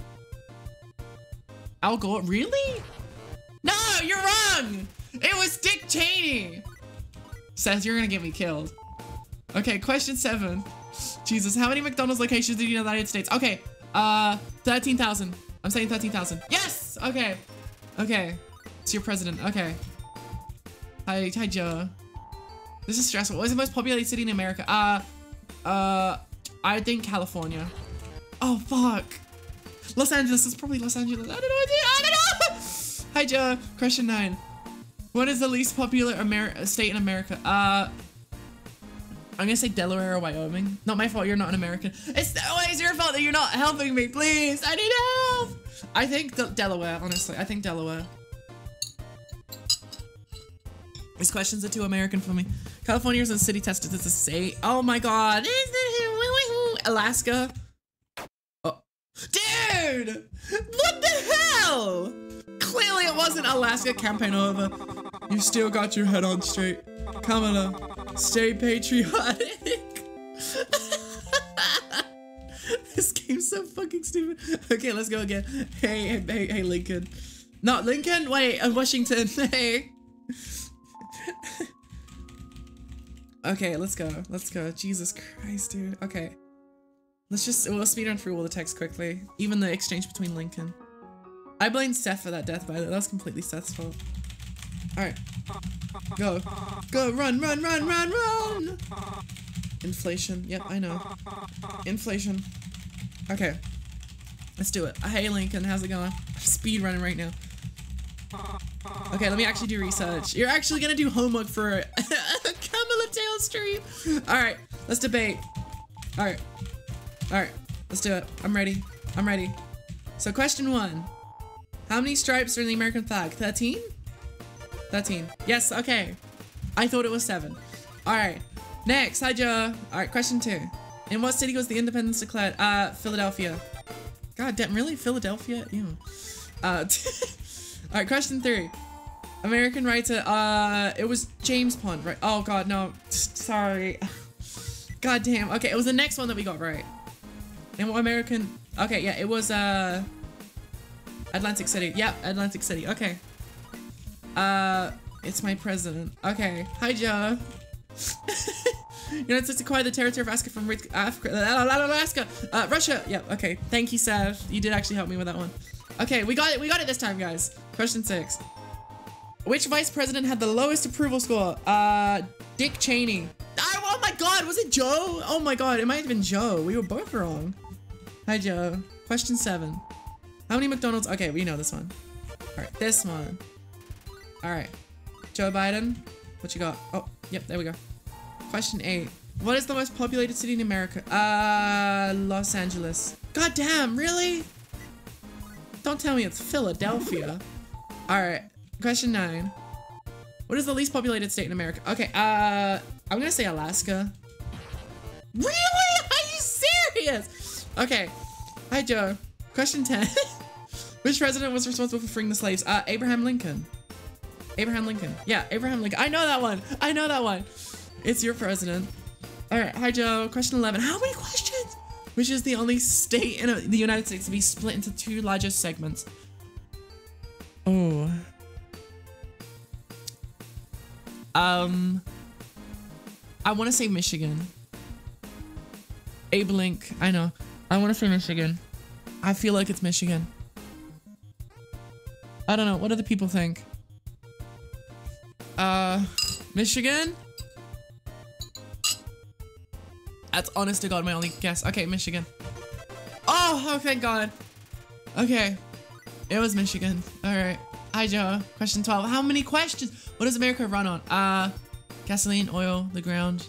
Al Gore? Really? No, you're wrong! It was Dick Cheney! Seth, you're gonna get me killed. Okay, question seven. Jesus, how many McDonald's locations do you know in the United States? Okay, uh, thirteen thousand. I'm saying thirteen thousand. Yes! Okay. Okay. It's your president. Okay. Hi, hi, Joe. This is stressful. What is the most populated city in America? Uh, uh, I think California. Oh, fuck. Los Angeles is probably Los Angeles. I don't know. I don't know. Hi, Joe. Question nine. What is the least popular Amer state in America? Uh, I'm gonna say Delaware or Wyoming. Not my fault. You're not an American. It's always your fault that you're not helping me. Please, I need help. I think De Delaware. Honestly, I think Delaware. These questions are too American for me. California is a city tested as a state. Oh my god. Alaska. Oh. Dude! What the hell? Clearly it wasn't Alaska. Campaign over. You still got your head on straight. Kamala, stay patriotic. This game's so fucking stupid. Okay, let's go again. Hey, hey, hey, hey, Lincoln. Not Lincoln? Wait, uh, Washington. Hey. Okay, let's go. Let's go. Jesus Christ, dude. Okay. Let's just, we'll speed run through all the text quickly. Even the exchange between Lincoln. I blame Seth for that death, by the way. That was completely Seth's fault. Alright. Go. Go, run, run, run, run, run! Inflation. Yep, I know. Inflation. Okay. Let's do it. Hey, Lincoln, how's it going? I'm speed running right now. Okay, let me actually do research. You're actually gonna do homework for a Kamala Tail stream. Alright, let's debate. Alright. Alright, let's do it. I'm ready. I'm ready. So question one. How many stripes are in the American flag? thirteen? thirteen. Yes, okay. I thought it was seven. Alright. Next, hi Joe. Alright, question two. In what city was the independence declared? Uh, Philadelphia. God damn, really? Philadelphia? Ew. Uh, Alright, question three. American writer, uh, it was James Pond, right? Oh god, no. Sorry. God damn. Okay, it was the next one that we got right. And what American, okay, yeah, it was, uh, Atlantic City. Yep, Atlantic City. Okay. Uh, it's my president. Okay. Hi, Joe. United States acquired the territory of Alaska from Africa. Alaska. Uh, Russia. Yep. Okay. Thank you, Seth. You did actually help me with that one. Okay, we got it. We got it this time, guys. Question six. Which vice president had the lowest approval score? Uh, Dick Cheney. Oh, oh my God. Was it Joe? Oh my God. It might have been Joe. We were both wrong. Hi, Joe. Question seven. How many McDonald's? Okay, we know this one. All right, this one. All right. Joe Biden, what you got? Oh, yep, there we go. Question eight. What is the most populated city in America? Uh, Los Angeles. God damn, really? Don't tell me it's Philadelphia. All right. Question nine. What is the least populated state in America? Okay, uh, I'm gonna say Alaska. Really? Are you serious? Okay. Hi, Joe. Question ten. Which president was responsible for freeing the slaves? Uh, Abraham Lincoln. Abraham Lincoln. Yeah, Abraham Lincoln. I know that one. I know that one. It's your president. All right. Hi, Joe. Question eleven. How many questions? Which is the only state in a, the United States to be split into two largest segments? Oh. Um. I want to say Michigan. Abe Link. I know. I want to say Michigan. I feel like it's Michigan. I don't know. What do the people think? Uh, Michigan? That's honest to God my only guess. Okay, Michigan. Oh, oh, thank God. Okay. It was Michigan. All right. Hi, Joe. Question twelve. How many questions? What does America run on? Uh, gasoline, oil, the ground.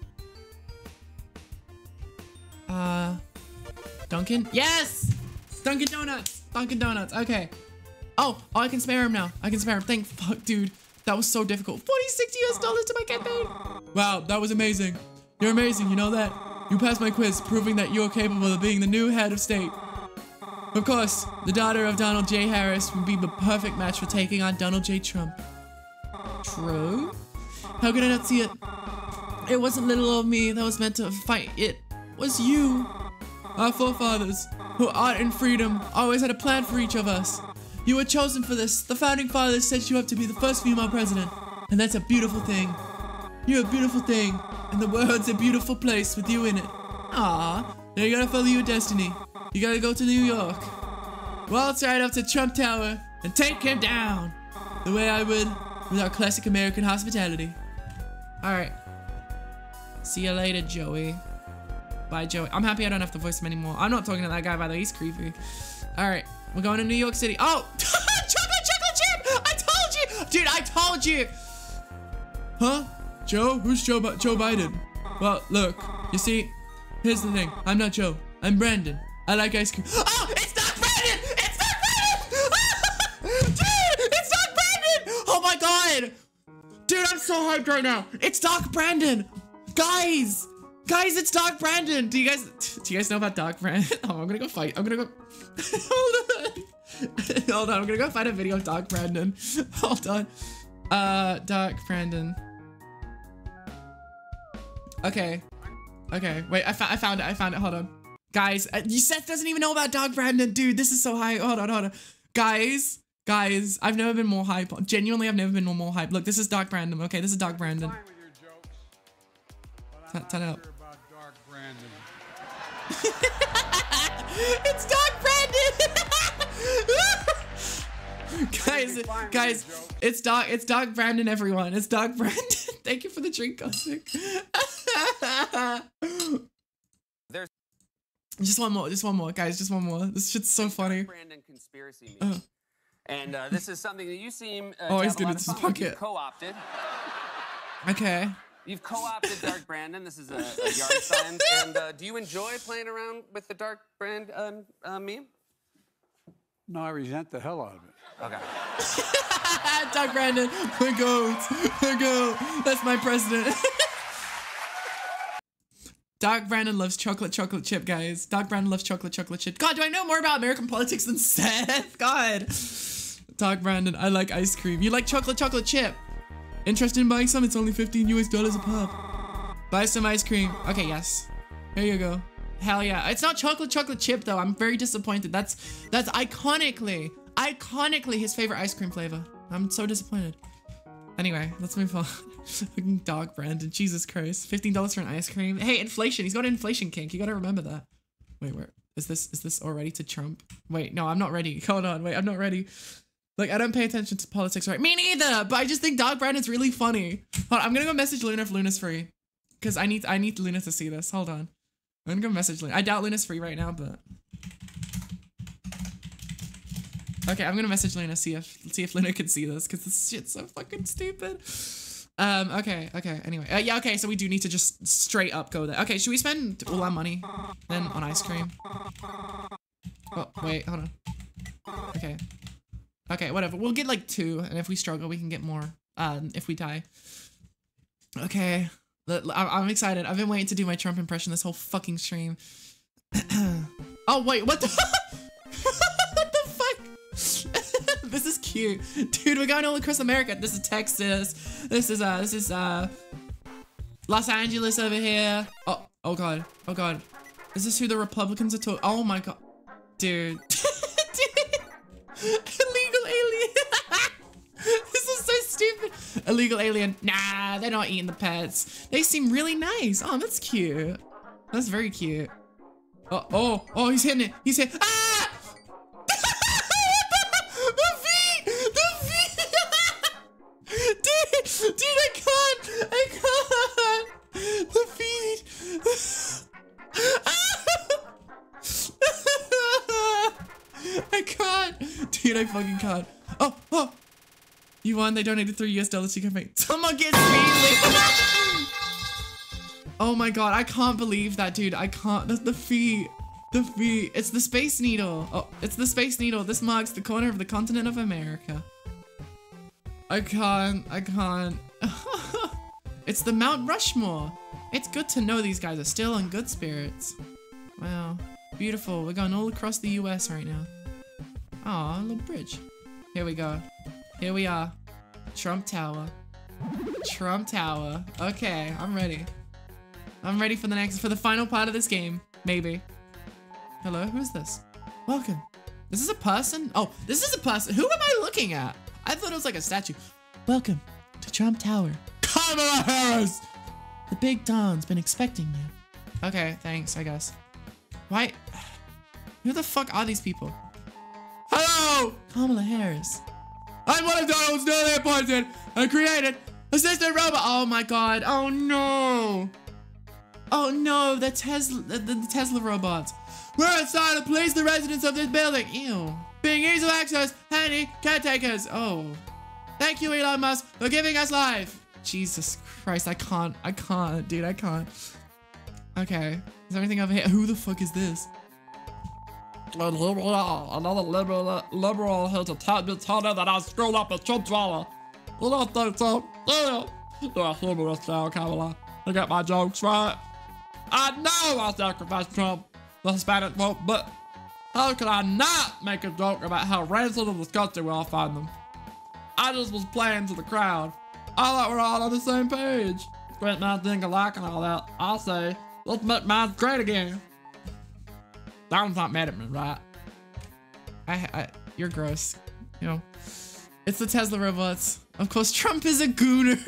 Uh, Dunkin'? Yes! Dunkin' Donuts. Dunkin' Donuts. Okay. Oh, oh, I can spare him now. I can spare him. Thank fuck, dude. That was so difficult. forty-six U S dollars to my campaign. Wow, that was amazing. You're amazing, you know that? You passed my quiz, proving that you're capable of being the new head of state. Of course, the daughter of Donald J. Harris would be the perfect match for taking on Donald J. Trump. True? How could I not see it? It wasn't little old me that was meant to fight. It was you. Our forefathers, who art in freedom, always had a plan for each of us. You were chosen for this. The founding fathers set you up to be the first female president. And that's a beautiful thing. You're a beautiful thing. And the world's a beautiful place with you in it. Aww. Now you gotta follow your destiny. You gotta go to New York. Waltz right up to Trump Tower and take him down. The way I would with our classic American hospitality. Alright. See you later, Joey. Bye, Joey. I'm happy I don't have to voice him anymore. I'm not talking to that guy, by the way. He's creepy. Alright. We're going to New York City. Oh! Chocolate chocolate chip! I told you! Dude, I told you! Huh? Joe? Who's Joe, Bi- Joe Biden? Well, look. You see, here's the thing. I'm not Joe. I'm Brandon. I like ice cream. Oh! It's Doc Brandon! It's Doc Brandon! Dude! It's Doc Brandon! Oh my god! Dude, I'm so hyped right now. It's Doc Brandon! Guys! Guys, it's Doc Brandon! Do you guys do you guys know about Doc Brandon? Oh, I'm gonna go fight. I'm gonna go Hold on. Hold on, I'm gonna go find a video of Doc Brandon. Hold on. Uh Doc Brandon. Okay. Okay. Wait, I, I found it. I found it. Hold on. Guys, uh, Seth doesn't even know about Doc Brandon. Dude, this is so hype. Hold on, hold on. Guys, guys, I've never been more hype. Genuinely, I've never been more hype. Look, this is Doc Brandon. Okay, this is Doc Brandon. Turn it up. It's Doc Brandon! guys, guys, it's Doc, it's Doc Brandon, everyone. It's Doc Brandon. Thank you for the drink, Cosmic. There's just one more, just one more, guys, just one more. This shit's so funny. Brandon conspiracy meet. Uh. And uh, this is something that you seem uh, oh, to he's have a lot good. of This is fun with. pocket. You've co-opted. Okay. You've co-opted Dark Brandon. This is a, a yard sign. And uh, do you enjoy playing around with the Dark Brand um, uh, meme? No, I resent the hell out of it. Okay. Doc Brandon, my goat, my goat. That's my president. Doc Brandon loves chocolate chocolate chip, guys. Doc Brandon loves chocolate chocolate chip. God, do I know more about American politics than Seth? God. Doc Brandon, I like ice cream. You like chocolate chocolate chip? Interested in buying some? It's only fifteen U S dollars a pop. Buy some ice cream. Okay, yes. Here you go. Hell yeah. It's not chocolate chocolate chip though. I'm very disappointed. That's that's iconically, iconically his favorite ice cream flavor. I'm so disappointed. Anyway, let's move on. Fucking Doc Brandon. Jesus Christ. fifteen dollars for an ice cream. Hey, inflation. He's got an inflation kink. You gotta remember that. Wait, where is this? Is this already to Trump? Wait, no, I'm not ready. Hold on. Wait, I'm not ready. Like, I don't pay attention to politics, right? Me neither, but I just think Doc Brandon's really funny. Hold on, I'm gonna go message Luna if Luna's free. Because I need I need Luna to see this. Hold on. I'm gonna go message Luna. I doubt Luna's free right now, but... Okay, I'm gonna message Lena, see if see if Lena can see this, because this shit's so fucking stupid. Um, okay, okay, anyway. Uh, yeah, okay, so we do need to just straight up go there. Okay, should we spend all our money then on ice cream? Oh, wait, hold on. Okay. Okay, whatever. We'll get like two, and if we struggle, we can get more um, if we die. Okay. I'm excited. I've been waiting to do my Trump impression this whole fucking stream. Oh, wait, what the what the fuck? This is cute. Dude, we're going all across America. This is Texas. This is, uh, this is, uh, Los Angeles over here. Oh, oh god. Oh god. Is this who the Republicans are talking? Oh my god. Dude. Dude. Illegal alien. This is so stupid. Illegal alien. Nah, they're not eating the pets. They seem really nice. Oh, that's cute. That's very cute. Oh, oh, oh, he's hitting it. He's hitting. Ah! The feet! The feet! Dude, dude, I can't. I can't. The feet. I can't. Dude, I fucking can't. Oh, oh. You won. They donated three U S dollars to your campaign. Someone gets me. Oh my god, I can't believe that, dude. I can't. That's the feet. The feet. It's the Space Needle. Oh, it's the Space Needle. This marks the corner of the continent of America. I can't. I can't. It's the Mount Rushmore. It's good to know these guys are still in good spirits. Wow. Beautiful. We're going all across the U S right now. Aw, a little bridge. Here we go. Here we are. Trump Tower. Trump Tower. Okay, I'm ready. I'm ready for the next, for the final part of this game. Maybe. Hello, who's this? Welcome. This is a person? Oh, this is a person. Who am I looking at? I thought it was like a statue. Welcome to Trump Tower. Kamala Harris! The Big Don's been expecting you. Okay, thanks, I guess. Why? Who the fuck are these people? Hello! Kamala Harris. I'm one of Donald's newly appointed and created assistant robot. Oh my god. Oh no. Oh no, the Tesla, the, the Tesla robots. We're inside to police the residents of this building. Ew. Being easy to access, handy caretakers. Oh. Thank you, Elon Musk, for giving us life. Jesus Christ, I can't. I can't, dude, I can't. Okay. Is there anything over here? Who the fuck is this? A liberal, another liberal, liberal has attacked me, telling me that I screwed up a Trump Tower. You don't think so? Yeah. You're a humorist now, Kamala. I get my jokes right. I know I sacrificed Trump, the Hispanic vote, but how could I not make a joke about how racist and disgusting we all find them? I just was playing to the crowd. I thought we're all on the same page. Great minds think alike and all that. I'll say, let's make minds great again. Donald's not mad at me, right? I, I, you're gross. You know, it's the Tesla robots. Of course, Trump is a gooner.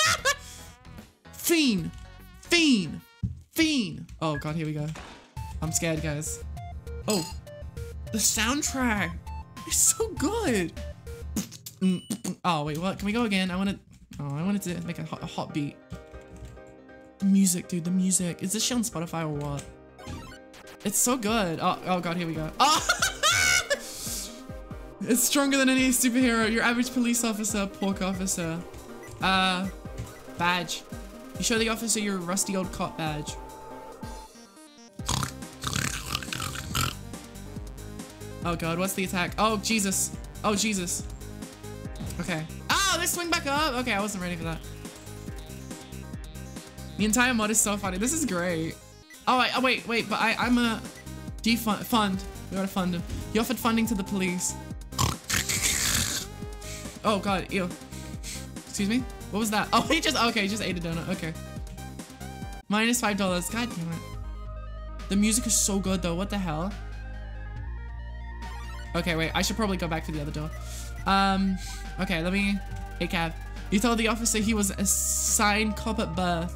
Fiend, fiend, fiend. Oh god, here we go. I'm scared, guys. Oh, the soundtrack is so good. Oh wait, what? Can we go again? I want to. Oh, I wanted to make a hot, a hot beat. The music, dude. The music. Is this shit on Spotify or what? It's so good. Oh, oh god, here we go. Oh! It's stronger than any superhero. Your average police officer, pork officer. Uh, badge. You show the officer your rusty old cop badge. Oh god, what's the attack? Oh Jesus. Oh Jesus. Okay. Oh, they swing back up. Okay, I wasn't ready for that. The entire mod is so funny. This is great. Oh wait, oh wait, wait, but I, I'm a defund fund. We gotta fund him. He offered funding to the police. Oh god, ew. Excuse me? What was that? Oh, he just, okay, he just ate a donut, okay. Minus five dollars, god damn it. The music is so good though, what the hell? Okay, wait, I should probably go back to the other door. Um, okay, let me, hey cab. You told the officer he was a signed cop at birth.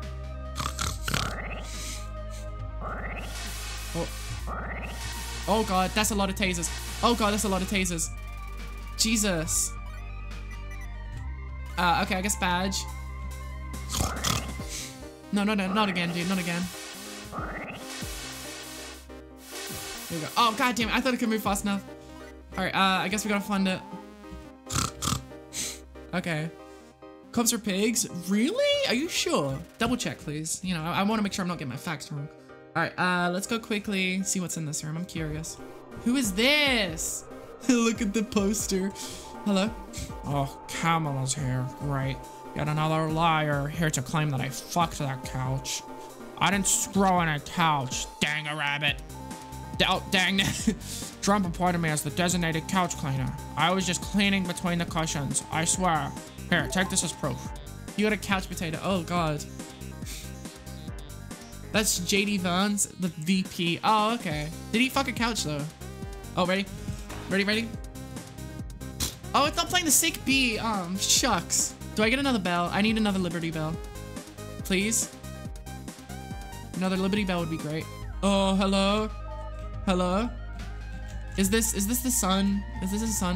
Oh. Oh god, that's a lot of tasers. Oh god, that's a lot of tasers. Jesus. Uh, okay, I guess badge. No, no, no, not again, dude, not again. Here we go. Oh god damn it, I thought I could move fast enough. Alright, uh, I guess we gotta find it. Okay. Cubs are pigs? Really? Are you sure? Double check, please. You know, I, I want to make sure I'm not getting my facts wrong. Alright, uh, let's go quickly see what's in this room. I'm curious. Who is this? Look at the poster. Hello? Oh, Kamala's here. Great. Yet another liar here to claim that I fucked that couch. I didn't screw on a couch. Dang a rabbit. D oh, dang it. Trump appointed me as the designated couch cleaner. I was just cleaning between the cushions. I swear. Here, take this as proof. You got a couch potato. Oh, God. That's J D Vance, the V P. Oh, okay. Did he fuck a couch, though? Oh, ready? Ready, ready? Oh, it's not playing the sick B. Um, shucks. Do I get another bell? I need another Liberty Bell. Please? Another Liberty Bell would be great. Oh, hello? Hello? Is this, is this the sun? Is this the sun?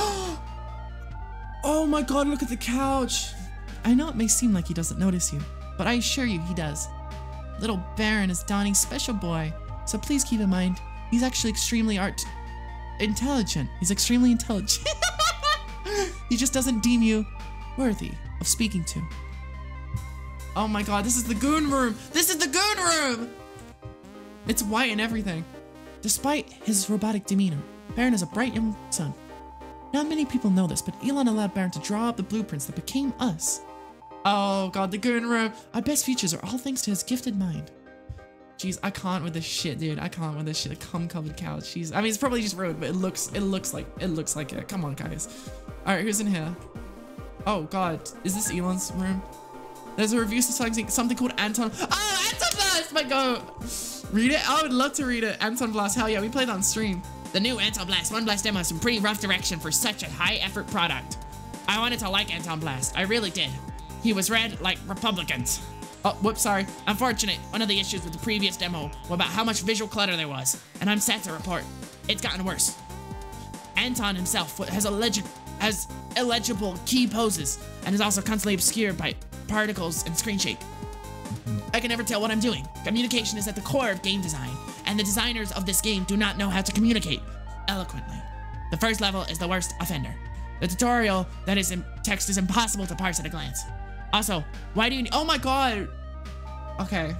Oh my God, look at the couch. I know it may seem like he doesn't notice you, but I assure you he does. Little Baron is Donnie's special boy, so please keep in mind, he's actually extremely art intelligent. He's extremely intelligent. He just doesn't deem you worthy of speaking to. Oh my God, this is the goon room. This is the goon room. It's white and everything. Despite his robotic demeanor, Baron is a bright young son. Not many people know this, but Elon allowed Baron to draw up the blueprints that became us. Oh God, the goon room. Our best features are all thanks to his gifted mind. Jeez, I can't with this shit, dude. I can't with this shit. A cum-covered couch. Jeez, I mean, it's probably just rude, but it looks, it looks like, it looks like it. Come on, guys. All right, who's in here? Oh God, is this Elon's room? There's a review something something called Anton. Oh, Anton Blast! My God. Read it? I would love to read it. Anton Blast. Hell yeah, we played on stream. The new Anton Blast One Blast demo has some pretty rough direction for such a high effort product. I wanted to like Anton Blast. I really did. He was read like Republicans. Oh, whoops, sorry. Unfortunate, one of the issues with the previous demo was about how much visual clutter there was, and I'm sad to report, it's gotten worse. Anton himself has, alleged, has illegible key poses, and is also constantly obscured by particles and screen shake. I can never tell what I'm doing. Communication is at the core of game design, and the designers of this game do not know how to communicate eloquently. The first level is the worst offender. The tutorial that is in text is impossible to parse at a glance. Also, why do you need- Oh my God. Okay.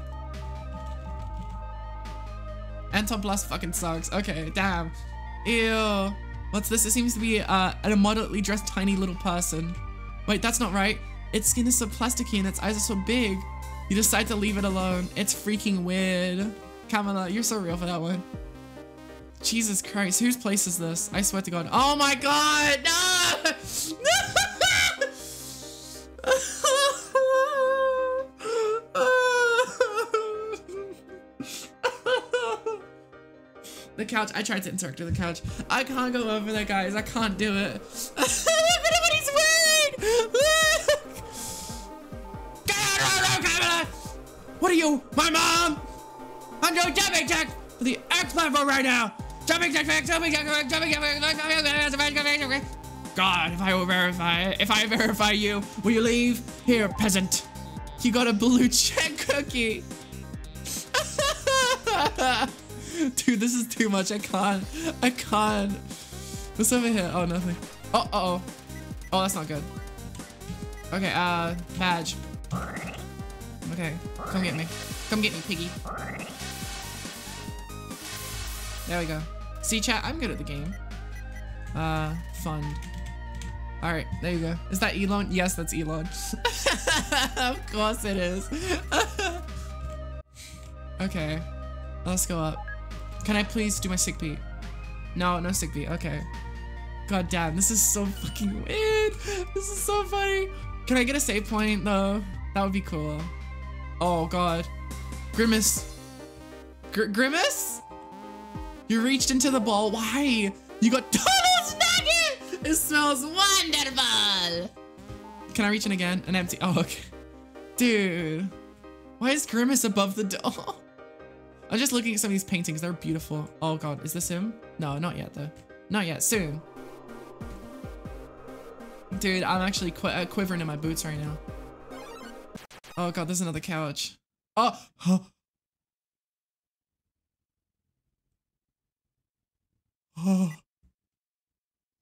Anton Blast fucking sucks. Okay, damn. Ew. What's this? It seems to be uh, a moderately dressed tiny little person. Wait, that's not right. Its skin is so plasticky and its eyes are so big. You decide to leave it alone. It's freaking weird. Kamala, you're so real for that one. Jesus Christ, whose place is this? I swear to God. Oh my God, no! The couch, I tried to interact with the couch. I can't go over there, guys. I can't do it. Look at what he's wearing! Look! What are you? My mom? I'm doing jumping jack for the X platform right now. Jumping jack, jumping jack, jumping jack. God, if I will verify, if I verify you, will you leave? Here, peasant. You got a blue check cookie. Dude, this is too much. I can't. I can't. What's over here? Oh, nothing. Oh, uh oh. Oh, that's not good. Okay, uh, badge. Okay, come get me. Come get me, piggy. There we go. See, chat, I'm good at the game. Uh, fund. All right, there you go. Is that Elon? Yes, that's Elon. Of course it is. Okay, let's go up. Can I please do my sick beat? No, no sick beat. Okay. God damn, this is so fucking weird. This is so funny. Can I get a save point though? That would be cool. Oh God. Grimace. Gr Grimace? You reached into the bowl. Why? You got Donald's nugget. It smells wonderful. Can I reach in again? An empty. Oh, okay. Dude. Why is Grimace above the door? I'm just looking at some of these paintings. They're beautiful. Oh God, is this him? No, not yet though. Not yet, soon. Dude, I'm actually qu uh, quivering in my boots right now. Oh God, there's another couch. Oh, huh. Oh.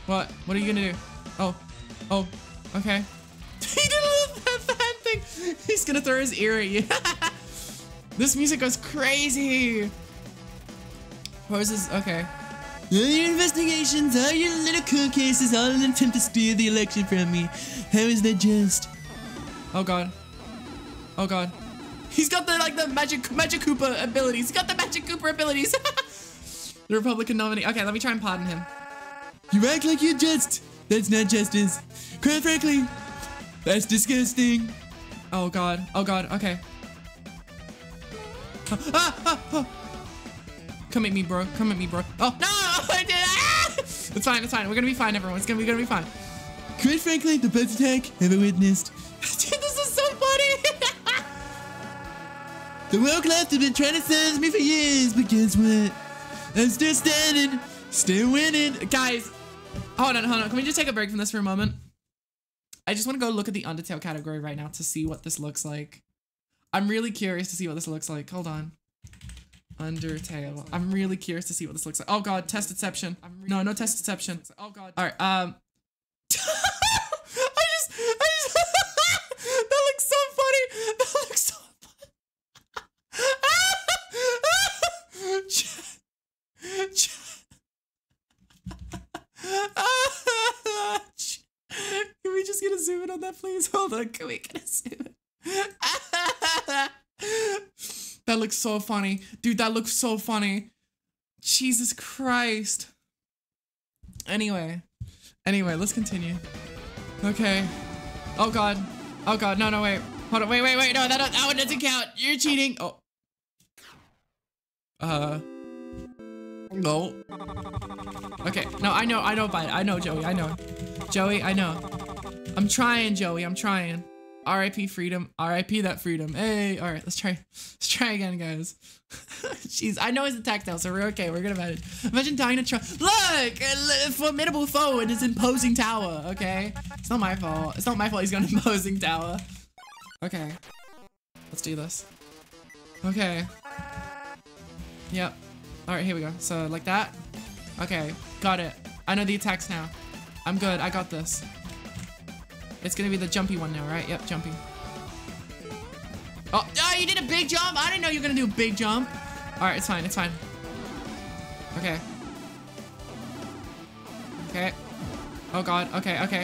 What? What are you gonna do? Oh. Oh. Okay. He did a little fan thing. He's gonna throw his ear at you. This music goes crazy. Poses. Okay. All your investigations, all your little court cases, all an attempt to steal the election from me. How is that just? Oh god. Oh god. He's got the like the magic magic Cooper abilities. He's got the magic Cooper abilities. The Republican nominee. Okay, let me try and pardon him. You act like you're just. That's not justice. Quite frankly, that's disgusting. Oh god. Oh god. Okay. Ah, ah, ah, ah. Come at me, bro. Come at me, bro. Oh no! I did. Ah! It's fine. It's fine. We're gonna be fine, everyone. It's gonna be gonna be fine. Quite frankly, the best attack ever witnessed. Dude, this is so funny. The woke left have been trying to silence me for years, but guess what? I'm still standing, still winning. Guys, hold on, hold on. Can we just take a break from this for a moment? I just want to go look at the Undertale category right now to see what this looks like. I'm really curious to see what this looks like. Hold on. Undertale. I'm really curious to see what this looks like. Oh god, test deception. No, no test deception. Oh god. All right. Um. I just, I just. That looks so funny. That looks so funny. Can we just get a zoom in on that, please? Hold on. Can we get a zoom in? That looks so funny. Dude, that looks so funny. Jesus Christ. Anyway. Anyway, let's continue. Okay. Oh god. Oh god. No, no, wait. Hold on. Wait, wait, wait. No, that, that one doesn't count. You're cheating. Oh. Uh. No. Okay. No, I know. I know, bud. I know, Joey. I know. Joey, I know. I'm trying, Joey. I'm trying. R I P freedom. R I P that freedom. Hey. All right. Let's try. Let's try again, guys. Jeez. I know it's a tactile, so we're okay. We're gonna manage. Imagine dying to try. Look! A formidable foe in his imposing tower, okay? It's not my fault. It's not my fault he's got an imposing tower. Okay. Let's do this. Okay. Yep. All right, here we go. So, like that. Okay. Got it. I know the attacks now. I'm good. I got this. It's gonna be the jumpy one now, right? Yep, jumpy. Oh, oh, you did a big jump? I didn't know you were gonna do a big jump. All right, it's fine, it's fine. Okay. Okay. Oh god, okay, okay.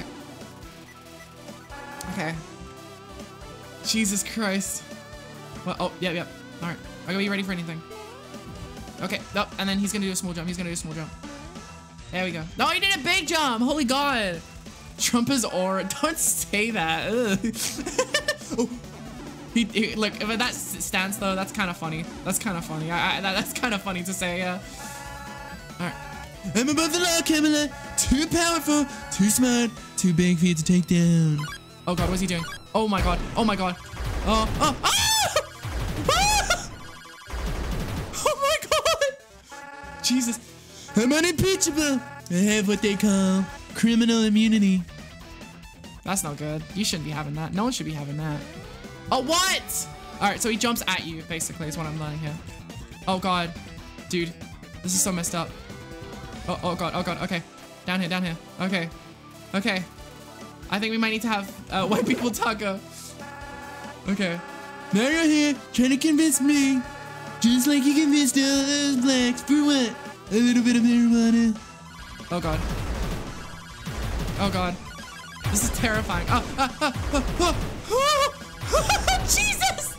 Okay. Jesus Christ. Well, oh, yep, yep. All right, I gotta be ready for anything. Okay, nope, and then he's gonna do a small jump. He's gonna do a small jump. There we go. No, he did a big jump. Holy god. Trump is aura. Don't say that. Oh. He, he, look, if that stance though, that's kind of funny. That's kind of funny. I, I, that, that's kind of funny to say. Yeah. All right. I'm above the law, Kamala. Too powerful, too smart, too big for you to take down. Oh god, what's he doing? Oh my god. Oh my god. Oh. Oh. Ah! Ah! Oh my god. Jesus. I'm unimpeachable. I have what they call criminal immunity. That's not good. You shouldn't be having that. No one should be having that. Oh, what? All right, so he jumps at you, basically, is what I'm learning here. Oh, God. Dude, this is so messed up. Oh, oh, God. Oh, God. Okay. Down here, down here. Okay. Okay. I think we might need to have uh, white people taco. Okay. Now you're here trying to convince me. Just like you convinced all those blacks. For what? A little bit of marijuana. Oh, God. Oh, God. This is terrifying. Oh, ah, ah, ah, ah. Oh. Jesus!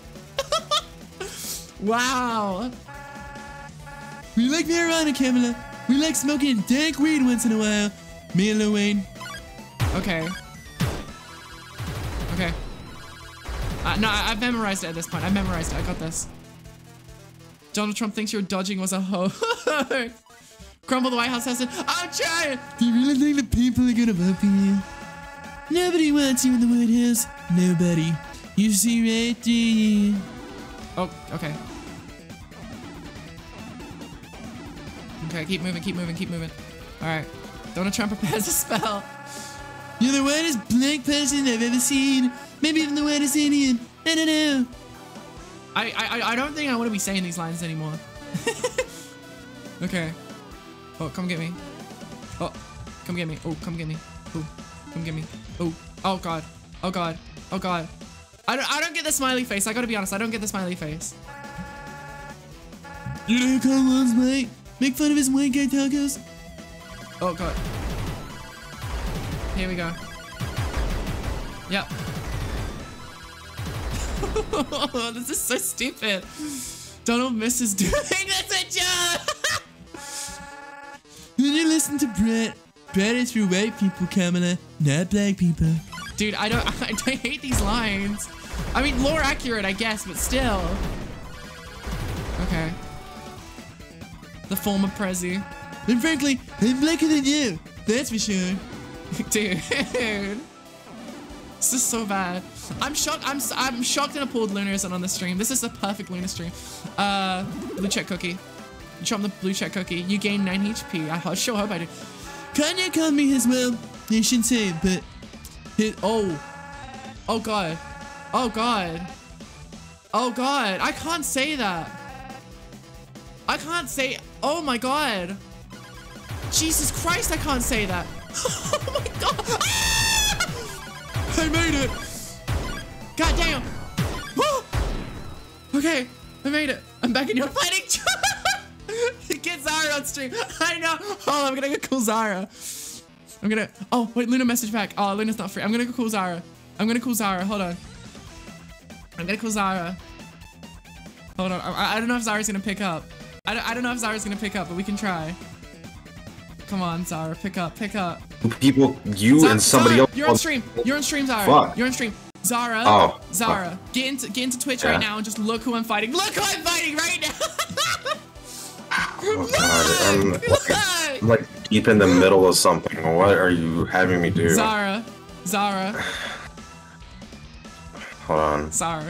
Wow. We like marijuana, Kamala. We like smoking dank weed once in a while. Me and Lil Wayne. Okay. Okay. Uh, no, I I've memorized it at this point. I memorized it. I got this. Donald Trump thinks your dodging was a hoe. Crumble the White House has it. I'm trying. Do you really think the people are gonna vote for you? Nobody wants you in the White House. Nobody. You see right through you. Oh, okay. Okay, keep moving, keep moving, keep moving. All right. Donald Trump prepares a spell. You're the whitest black person I've ever seen. Maybe even the whitest Indian. I don't know. I I I don't think I want to be saying these lines anymore. Okay. Oh, come get me. Oh, Come get me. Oh, come get me. Oh, come get me. Oh, oh god. Oh god. Oh god. I don't, I don't get the smiley face. I gotta be honest. I don't get the smiley face. You know who Carl loves, mate? Make fun of his white guy tacos? Oh god. Here we go. Yep. This is so stupid. Donald misses doing this a job. When you listen to Brett, Brett is for white people, Kamala, not black people. Dude, I don't, I, I hate these lines. I mean, lore accurate, I guess, but still. Okay. The former Prezi. And frankly, I'm blacker than you. That's for sure. Dude. This is so bad. I'm shocked. I'm I'm shocked and appalled Luna isn't on the stream. This is the perfect Luna stream. Uh, blue check cookie. You chop the blue check cookie. You gain nine H P. I sure hope I do. Kanye called me as well. I shouldn't say it, but Hit. Oh. Oh god. Oh god. Oh god. I can't say that. I can't say. Oh my god. Jesus Christ! I can't say that. Oh my god. Ah! I made it. God damn. Okay, I made it. I'm back in your fighting. Get Zara on stream. I know. Oh, I'm gonna go cool Zara. I'm gonna. Oh wait, Luna message back. Oh, Luna's not free. I'm gonna go cool Zara. I'm gonna cool Zara. Hold on. I'm gonna cool Zara. Hold on. I, I don't know if Zara's gonna pick up. I don't, I don't know if Zara's gonna pick up, but we can try. Come on, Zara. Pick up. Pick up. People, you Zara, and somebody Zara, else. You're on stream. You're on stream, Zara. Fuck. You're on stream. Zara. Oh. Zara. Fuck. Get into get into Twitch Yeah. right now and just look who I'm fighting. Look who I'm fighting right now. Oh, God. I'm, like, I'm like deep in the middle of something. What are you having me do? Zara. Zara. Hold on. Zara.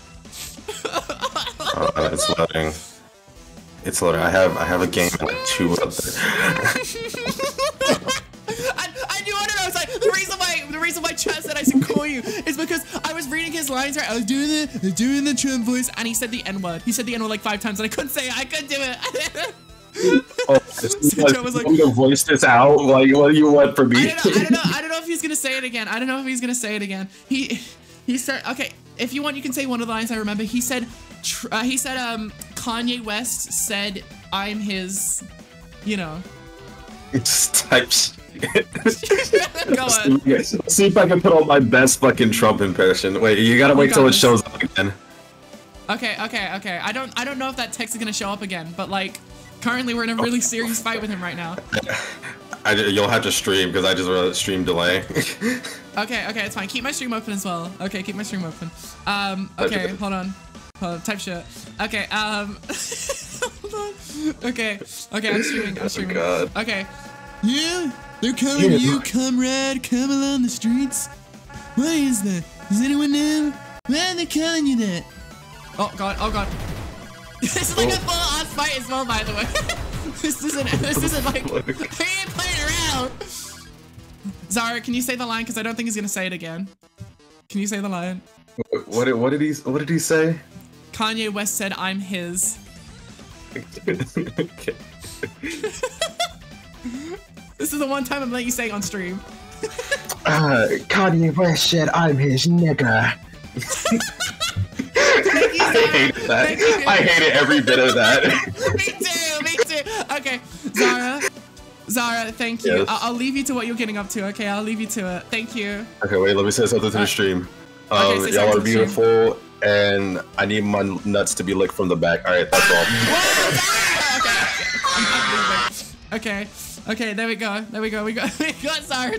Uh, it's loading. It's loading. I have I have a game like two up there. I, I knew I don't know. I was like the reason why the reason why Chat said I should call you is because I was reading his lines right. I was doing the I was doing the Trump voice and he said the N word. He said the N word like five times and I couldn't say it. I couldn't do it. Oh, So Joe was like, I'm gonna voice this out. Like, what do you want from me? I don't know. I don't know. I don't know if he's gonna say it again. I don't know if he's gonna say it again. He he said okay. If you want, you can say one of the lines I remember. He said tr uh, he said um Kanye West said I'm his, you know. It's type shit. Go on. Let's see if I can put on my best fucking Trump impression. Wait, you gotta wait got till it this. shows up again. Okay, okay, okay. I don't I don't know if that text is gonna show up again, but like currently we're in a really serious fight with him right now. I, you'll have to stream because I just uh, stream delay. Okay, okay, it's fine. Keep my stream open as well. Okay, keep my stream open. Um, okay, hold on. Hold on, type shit. Okay, um, hold on. Okay, okay, I'm streaming, I'm streaming. God. Okay. Yeah, they're calling Yeah. you comrade Kamala on the streets. Why is that? Does anyone know? Why are they calling you that? Oh god, oh god. This is like a full ass fight as well, by the way. This isn't, this isn't like, he ain't playing around. Zara, can you say the line? Because I don't think he's gonna say it again. Can you say the line? What did what did he what did he say? Kanye West said, I'm his. Okay. This is the one time I'm letting you say it on stream. Uh, Kanye West said I'm his nigga. Thank you, I Zara. hated that. Thank you. I hated every bit of that. Me too, me too. Okay, Zara. Zara, thank you. Yes. I'll, I'll leave you to what you're getting up to, okay? I'll leave you to it. Thank you. Okay, wait, let me say something to the stream. Um, say y'all something are to the stream. beautiful, and I need my nuts to be licked from the back. All right, that's all. Okay, I'm, I'm leaving. Okay, okay, there we go. There we go. We got, we got Zara.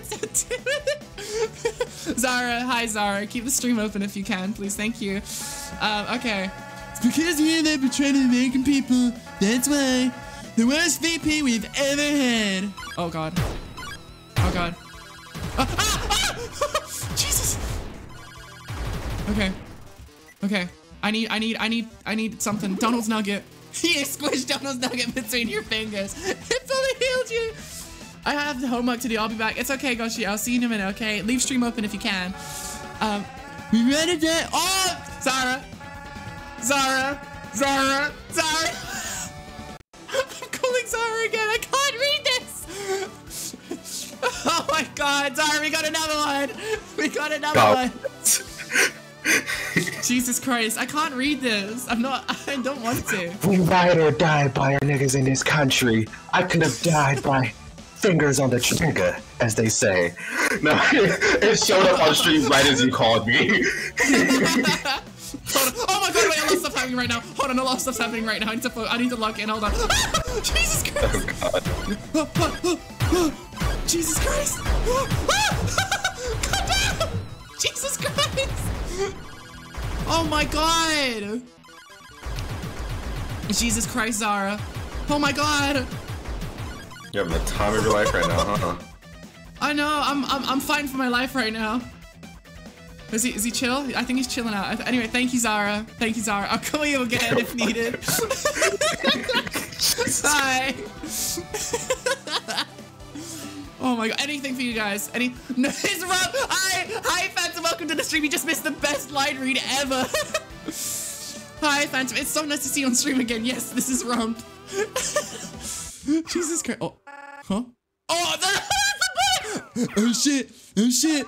Zara, hi Zara. Keep the stream open if you can, please. Thank you. Um, okay. It's because you're there betraying the American people. That's why. The worst V P we've ever had. Oh god. Oh god. Ah, ah, ah! Jesus. Okay. Okay. I need, I need, I need, I need something. Donald's Nugget. He squished Donald's Nugget between your fingers. It fully healed you. I have the homework to do. I'll be back. It's okay, Goshi. I'll see you in a minute, okay? Leave stream open if you can. Um, We read it that. oh! Zara. Zara. Zara. Zara. I'm calling Zara again. I can't read this. my God, Zara, we got another one. We got another God. one. Jesus Christ, I can't read this. I'm not, I don't want to. We ride or die by our niggas in this country. I could have died by fingers on the trigger, as they say. No, it showed up on stream right as you called me. Hold on. Oh my God, wait, a lot of stuff happening right now. Hold on, a lot of stuff's happening right now. I need to, fo- I need to log in, hold on. Jesus Christ. Oh, God. Jesus Christ. Calm down. Jesus Christ. Oh my God. Jesus Christ, Zara. Oh my God. You're having the time of your life right now, huh? I know, I'm, I'm, I'm fighting for my life right now. Is he, is he chill? I think he's chilling out. Anyway, thank you, Zara. Thank you, Zara. I'll call you again if needed. Bye. Oh my God, anything for you guys. Any, no, it's Rob. Hi, hi, Phantom, welcome to the stream. You just missed the best line read ever. Hi, Phantom, it's so nice to see you on stream again. Yes, this is Rump. Jesus Christ. Oh, huh? Oh, the, oh shit, oh shit.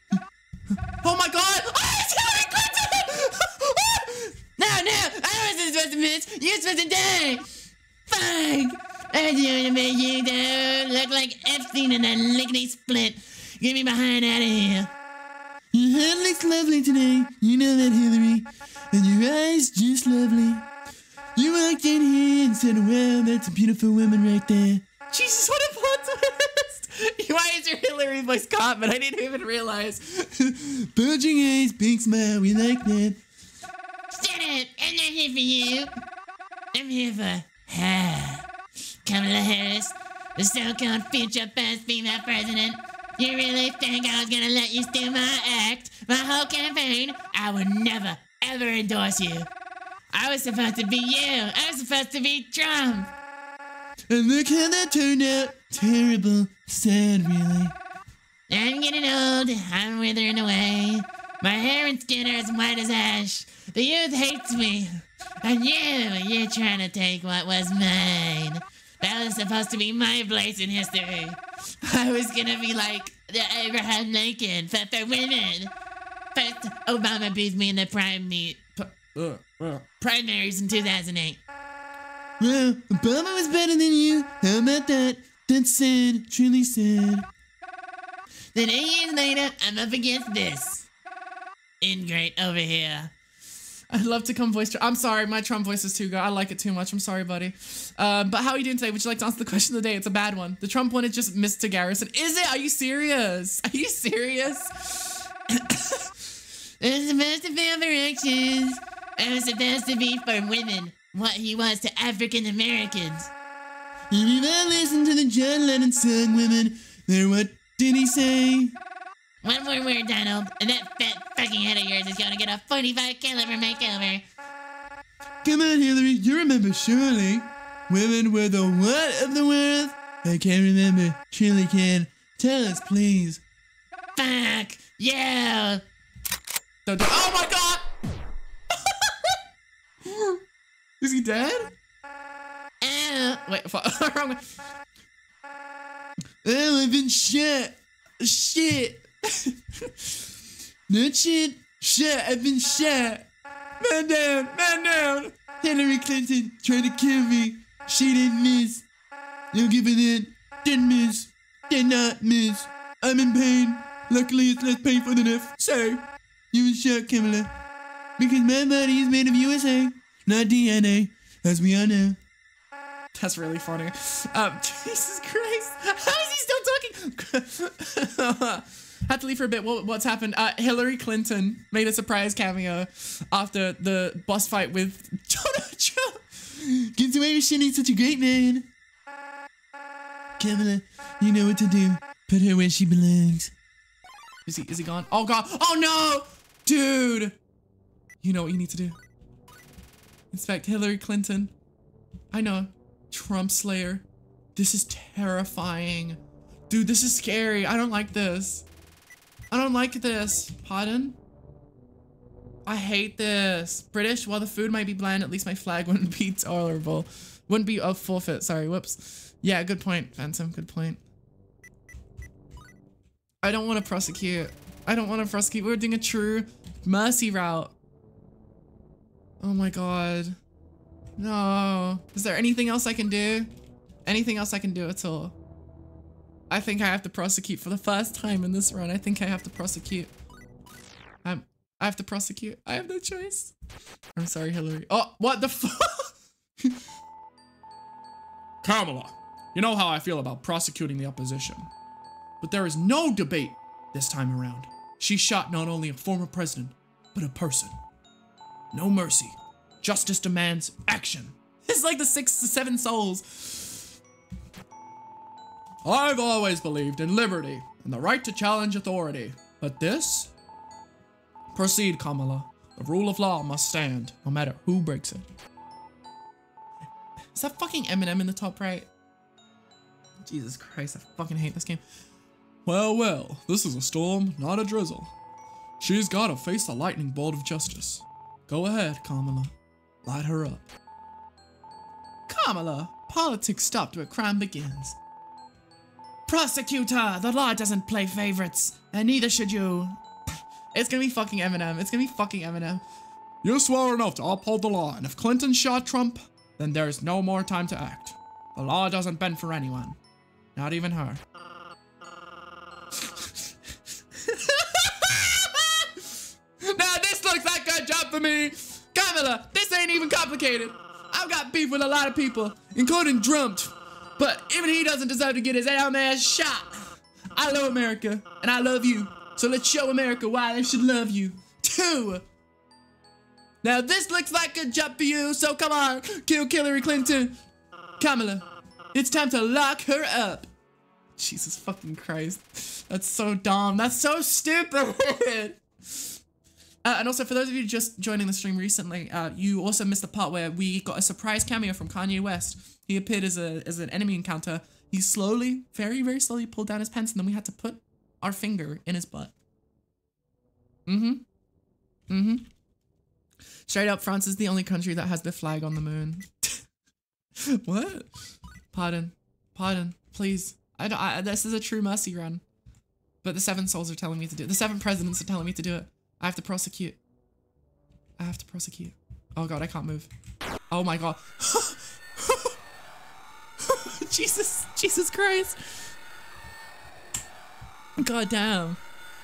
Oh my God! Oh, it's Hillary Clinton! No, no, I wasn't supposed to miss. You're supposed to die. Fuck! I was going to make you do look like Epstein in a lickety split. Get me behind out of here. Your head looks lovely today. You know that, Hillary. And your eyes just lovely. You walked in here and said, well, that's a beautiful woman right there. Jesus, what a plot twist! Why is your Hillary voice caught, but I didn't even realize. Bulging eyes, pink smile, we like that. Shut up! I'm not here for you. I'm here for her. Kamala Harris, the so-called future first female president. You really think I was gonna let you steal my act, my whole campaign? I would never, ever endorse you. I was supposed to be you. I was supposed to be Trump. And look how that turned out. Terrible. Sad, really. I'm getting old. I'm withering away. My hair and skin are as white as ash. The youth hates me. And you, you're trying to take what was mine. That was supposed to be my place in history. I was gonna be like the Abraham Lincoln for, for women. First, Obama beat me in the prime meet, uh, uh, primaries in two thousand eight. Well, Obama was better than you. How about that? That's sad. Truly sad. Then eight years later, I'm up against this. Ingrate over here. I'd love to come voice Trump. I'm sorry, my Trump voice is too good. I like it too much. I'm sorry, buddy. Um, but how are you doing today? Would you like to answer the question of the day? It's a bad one. The Trump one is just Mister Garrison. Is it? Are you serious? Are you serious? It was supposed to be overreactions. It was supposed to be for women what he was to African Americans. If you've ever listened to the John Lennon song, women, then what did he say? One more word, Donald, and that fat fucking head of yours is gonna get a forty-five caliber makeover. Come on, Hillary, you remember surely. Women were the what of the world? I can't remember. Surely can. Tell us, please. Fuck you! Don't do- oh my God! Is he dead? Ow! Wait, wrong way. Oh, I've been shot. Shit. Not shit. Shot. I've been shot. Man down. Man down. Hillary Clinton tried to kill me. She didn't miss. You'll give it in. Didn't miss. Did not miss. I'm in pain. Luckily, it's less painful than if. So, you were shot, Kamala. Because my body is made of U S A, not D N A, as we all know. That's really funny. Um, Jesus Christ. How is he still talking? Had to leave for a bit. What, what's happened? Uh, Hillary Clinton made a surprise cameo after the boss fight with Donald Trump. Gets away with shitting such a great man. Kamala, you know what to do. Put her where she belongs. Is he, is he gone? Oh God. Oh no! Dude! You know what you need to do. Inspect Hillary Clinton. I know. Trump Slayer. This is terrifying. Dude, this is scary. I don't like this. I don't like this. Pardon? I hate this. British, while the food might be bland, at least my flag wouldn't be tolerable. Wouldn't be a forfeit. Sorry, whoops. Yeah, good point, Phantom. Good point. I don't want to prosecute. I don't want to prosecute. We're doing a true mercy route. Oh my god. No. Is there anything else I can do? Anything else I can do at all? I think I have to prosecute for the first time in this run. I think I have to prosecute. I'm, I have to prosecute. I have no choice. I'm sorry, Hillary. Oh, what the fuck? Kamala, you know how I feel about prosecuting the opposition. But there is no debate this time around. She shot not only a former president, but a person. No mercy. Justice demands action. It's like the six to seven souls. I've always believed in liberty and the right to challenge authority. But this? Proceed, Kamala. The rule of law must stand, no matter who breaks it. Is that fucking Eminem in the top right? Jesus Christ, I fucking hate this game. Well, well, this is a storm, not a drizzle. She's gotta face the lightning bolt of justice. Go ahead, Kamala. Light her up. Kamala, politics stop where crime begins. Prosecutor, the law doesn't play favorites, and neither should you. It's gonna be fucking Eminem. It's gonna be fucking Eminem. You swore an oath to uphold the law, and if Clinton shot Trump, then there's no more time to act. The law doesn't bend for anyone. Not even her. Now this looks like a job for me. Kamala, this ain't even complicated. I've got beef with a lot of people, including Trump. But even he doesn't deserve to get his damn ass shot. I love America, and I love you. So let's show America why they should love you, too. Now this looks like a job for you, so come on, kill Hillary Clinton. Kamala, it's time to lock her up. Jesus fucking Christ. That's so dumb. That's so stupid. Uh, and also, for those of you just joining the stream recently, uh, you also missed the part where we got a surprise cameo from Kanye West. He appeared as a as an enemy encounter. He slowly, very, very slowly pulled down his pants, and then we had to put our finger in his butt. Mm-hmm. Mm-hmm. Straight up, France is the only country that has the flag on the moon. What? Pardon. Pardon. Please. I, don't, I This is a true mercy run. But the seven souls are telling me to do it. The seven presidents are telling me to do it. I have to prosecute. I have to prosecute. Oh god, I can't move. Oh my god. Jesus, Jesus Christ. God damn.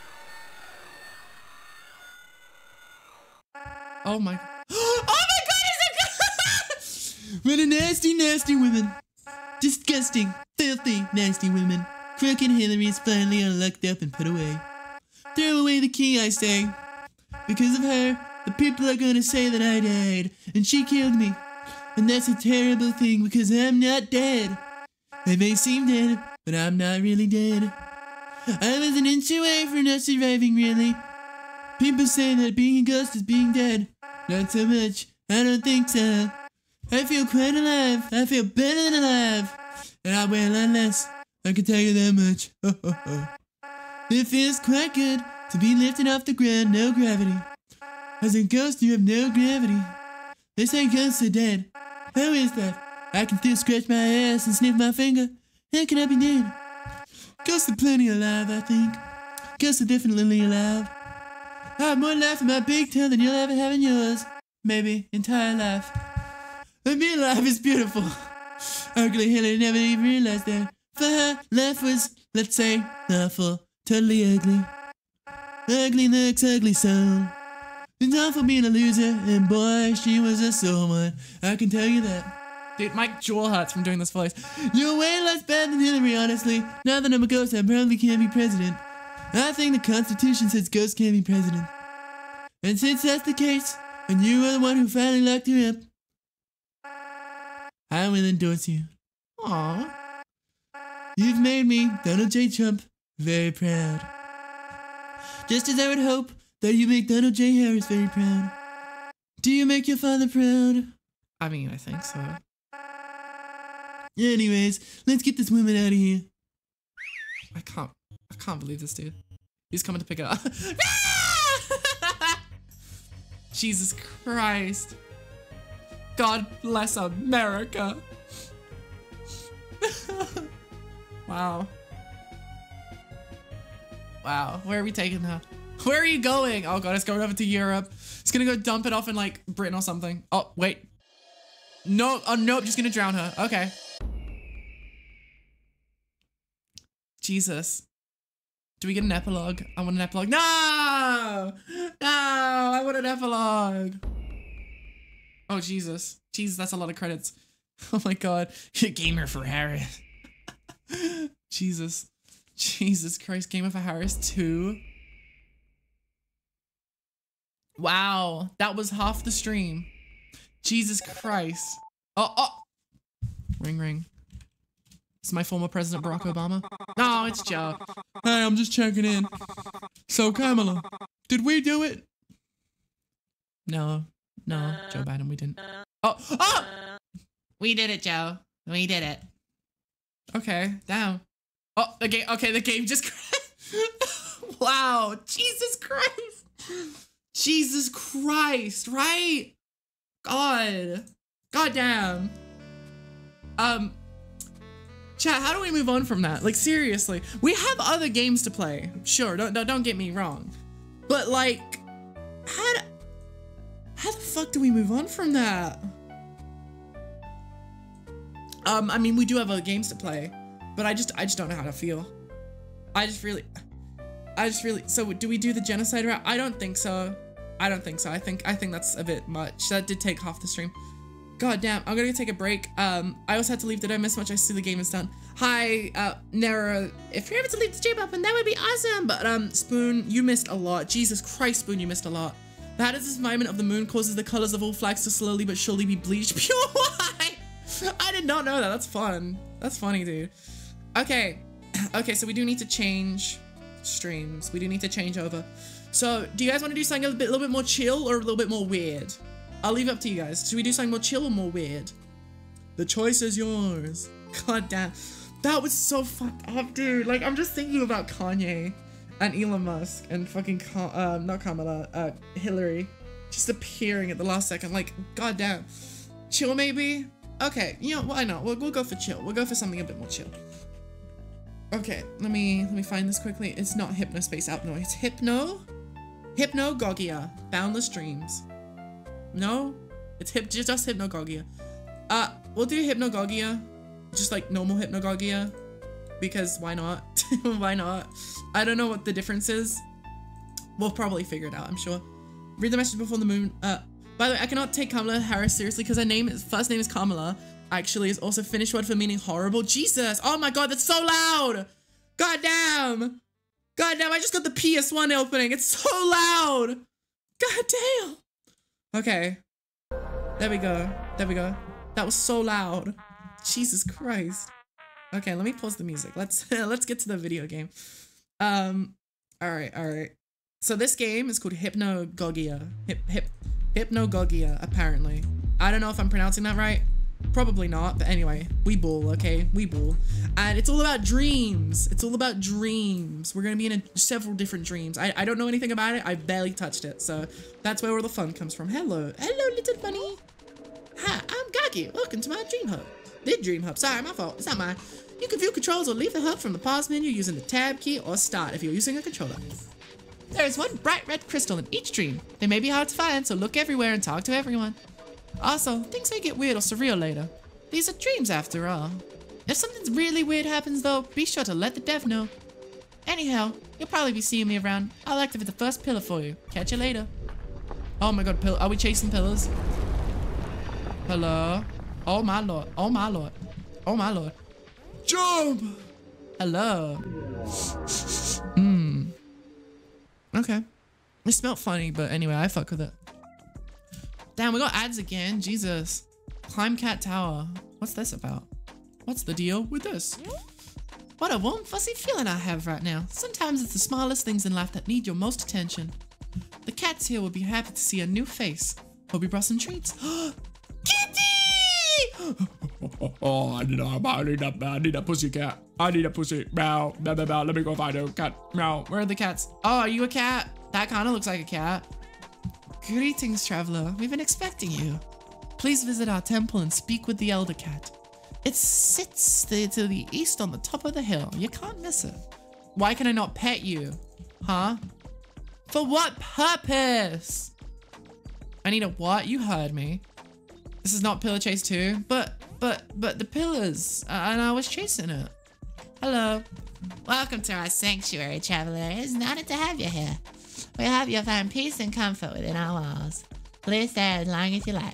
Oh my. Oh my god, is it? What a nasty, nasty woman. Disgusting, filthy, nasty women. Crooked Hillary is finally unlocked up and put away. Throw away the key, I say. Because of her, the people are gonna say that I died, and she killed me. And that's a terrible thing because I'm not dead. I may seem dead, but I'm not really dead. I was an inch away from not surviving, really. People say that being a ghost is being dead. Not so much. I don't think so. I feel quite alive. I feel better than alive. And I weigh a lot less. I can tell you that much. It feels quite good to be lifted off the ground, no gravity. As a ghost, you have no gravity. They say ghosts are dead. How is that? I can still scratch my ass and sniff my finger. How can I be dead? Ghosts are plenty alive, I think. Ghosts are definitely alive. I have more life in my big toe than you'll ever have in yours. Maybe entire life. But being alive is beautiful. Ugly Hillary never even realized that. For her, life was, let's say, awful. Totally ugly. Ugly looks, ugly soul. It's awful being a loser, and boy, she was a soul one. I can tell you that. Dude, my jaw hurts from doing this voice. You're way less bad than Hillary, honestly. Now that I'm a ghost, I probably can't be president. I think the Constitution says ghosts can't be president. And since that's the case, and you are the one who finally locked her up, I will endorse you. Aww. You've made me, Donald J. Trump, very proud. Just as I would hope that you make Donald J. Harris very proud. Do you make your father proud? I mean, I think so. Anyways, let's get this woman out of here. I can't, I can't believe this dude. He's coming to pick it up. Jesus Christ. God bless America. Wow. Wow. Where are we taking her? Where are you going? Oh god, it's going over to Europe. It's gonna go dump it off in like Britain or something. Oh, wait. No, oh nope, just gonna drown her. Okay. Jesus. Do we get an epilogue? I want an epilogue. No! No! I want an epilogue. Oh, Jesus. Jesus, that's a lot of credits. Oh my god. Gamer for Harris. Jesus. Jesus Christ. Gamer for Harris two. Wow. That was half the stream. Jesus Christ. Oh, oh. Ring, ring. It's my former president, Barack Obama. No, it's Joe. Hey, I'm just checking in. So, Kamala, did we do it? No. No, Joe Biden, we didn't. Oh, oh! We did it, Joe. We did it. Okay, damn. Oh, the game, okay, the game just wow, Jesus Christ. Jesus Christ, right? God. God damn. Um, chat, how do we move on from that? Like, seriously, we have other games to play. Sure, don't, don't, don't get me wrong. But, like, how do, how the fuck do we move on from that? Um, I mean, we do have other games to play, but I just, I just don't know how to feel. I just really, I just really, so do we do the genocide route? I don't think so. I don't think so. I think, I think that's a bit much. That did take half the stream. God damn, I'm gonna take a break. Um, I also had to leave. Did I miss much? I see the game is done. Hi, uh, Nara. If you're able to leave the stream up, and that would be awesome. But, um, Spoon, you missed a lot. Jesus Christ, Spoon, you missed a lot. The Hatter's environment of the moon causes the colors of all flags to slowly but surely be bleached pure white. I did not know that. That's fun. That's funny, dude. Okay. Okay, so we do need to change streams. We do need to change over. So, do you guys want to do something a, bit, a little bit more chill or a little bit more weird? I'll leave it up to you guys. Should we do something more chill or more weird? The choice is yours. God damn. That was so fucked up, dude. Like, I'm just thinking about Kanye and Elon Musk and fucking, Ka uh, not Kamala, uh, Hillary just appearing at the last second. Like, god damn. Chill, maybe? Okay, you know, why not? We'll, we'll go for chill. We'll go for something a bit more chill. Okay, let me, let me find this quickly. It's not Hypnospace Out, no, it's Hypno. Hypnagogia. Boundless Dreams. No, it's hip just Hypnagogia. Uh, we'll do Hypnagogia, just like normal Hypnagogia, because why not? Why not? I don't know what the difference is. We'll probably figure it out, I'm sure. Read the message before the moon. Uh, by the way, I cannot take Kamala Harris seriously because her name is first name is Kamala. Actually, is also Finnish word for meaning horrible. Jesus! Oh my god, that's so loud! God damn! God damn! I just got the P S one opening. It's so loud. God damn. Okay. There we go. There we go. That was so loud. Jesus Christ. Okay, let me pause the music. Let's let's get to the video game. Um all right, all right. So this game is called Hypnagogia. Hip hip Hypnagogia, apparently. I don't know if I'm pronouncing that right. Probably not, but anyway, we bull, okay? We bull. And it's all about dreams. It's all about dreams. We're gonna be in a, several different dreams. I, I don't know anything about it. I barely touched it, so that's where all the fun comes from. Hello. Hello, little bunny. Hi, I'm Gagi. Welcome to my dream hub. The dream hub. Sorry, my fault. It's not mine. You can view controls or leave the hub from the pause menu using the tab key or start if you're using a controller. There is one bright red crystal in each dream. They may be hard to find, so look everywhere and talk to everyone. Also, things may get weird or surreal later. These are dreams after all. If something really weird happens though, be sure to let the dev know. Anyhow, you'll probably be seeing me around. I'll activate the first pillar for you. Catch you later. Oh my god, pill- are we chasing pillars? Hello? Oh my lord. Oh my lord. Oh my lord. Jump! Hello. Hmm. Okay. It smelled funny, but anyway, I fuck with it. Damn, we got ads again. Jesus. Climb Cat Tower. What's this about? What's the deal with this? What a warm, fuzzy feeling I have right now. Sometimes it's the smallest things in life that need your most attention. The cats here will be happy to see a new face. Hope you brought some treats. Kitty! Oh, I need a, I need a, I need a pussy cat. I need a pussy. Meow, meow, meow, meow. Let me go find a cat. Meow. Where are the cats? Oh, are you a cat? That kind of looks like a cat. Greetings, traveler. We've been expecting you. Please visit our temple and speak with the elder cat. It sits there to the east on the top of the hill. You can't miss it. Why can I not pet you? Huh? For what purpose? I need a what? You heard me. This is not Pillar Chase two, but, but, but the pillars, uh, and I was chasing it. Hello. Welcome to our sanctuary, traveler. It's an honor to have you here. We hope you'll find peace and comfort within our walls. Please stay as long as you like.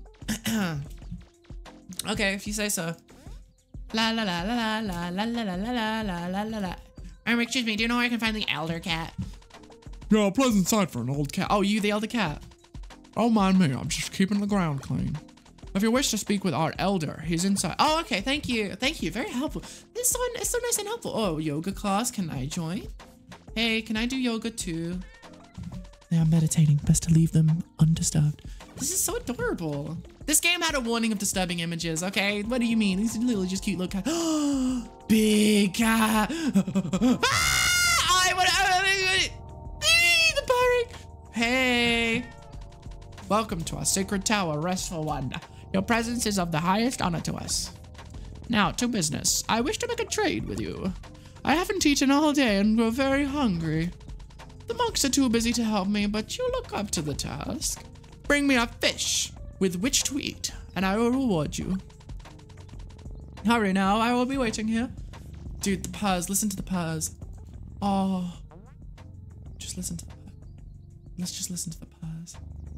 Okay, if you say so. La la la la la la la la la la la la la. Um, excuse me, do you know where I can find the elder cat? Yeah, a pleasant sight for an old cat. Oh, you the elder cat. Don't mind me, I'm just keeping the ground clean. If you wish to speak with our elder, he's inside. Oh, okay, thank you. Thank you, very helpful. It's so, it's so nice and helpful. Oh, yoga class, can I join? Hey, can I do yoga too? They are meditating, best to leave them undisturbed. This is so adorable. This game had a warning of disturbing images, okay? What do you mean? These are literally just cute little cat. Big cat. ah, I want to, the purring. Hey. Welcome to our sacred tower, restful one. Your presence is of the highest honor to us. Now, to business. I wish to make a trade with you. I haven't eaten all day and grow very hungry. The monks are too busy to help me, but you look up to the task. Bring me a fish with which to eat, and I will reward you. Hurry now, I will be waiting here. Dude, the purrs, listen to the purrs. Oh. Just listen to the purrs. Let's just listen to the purrs.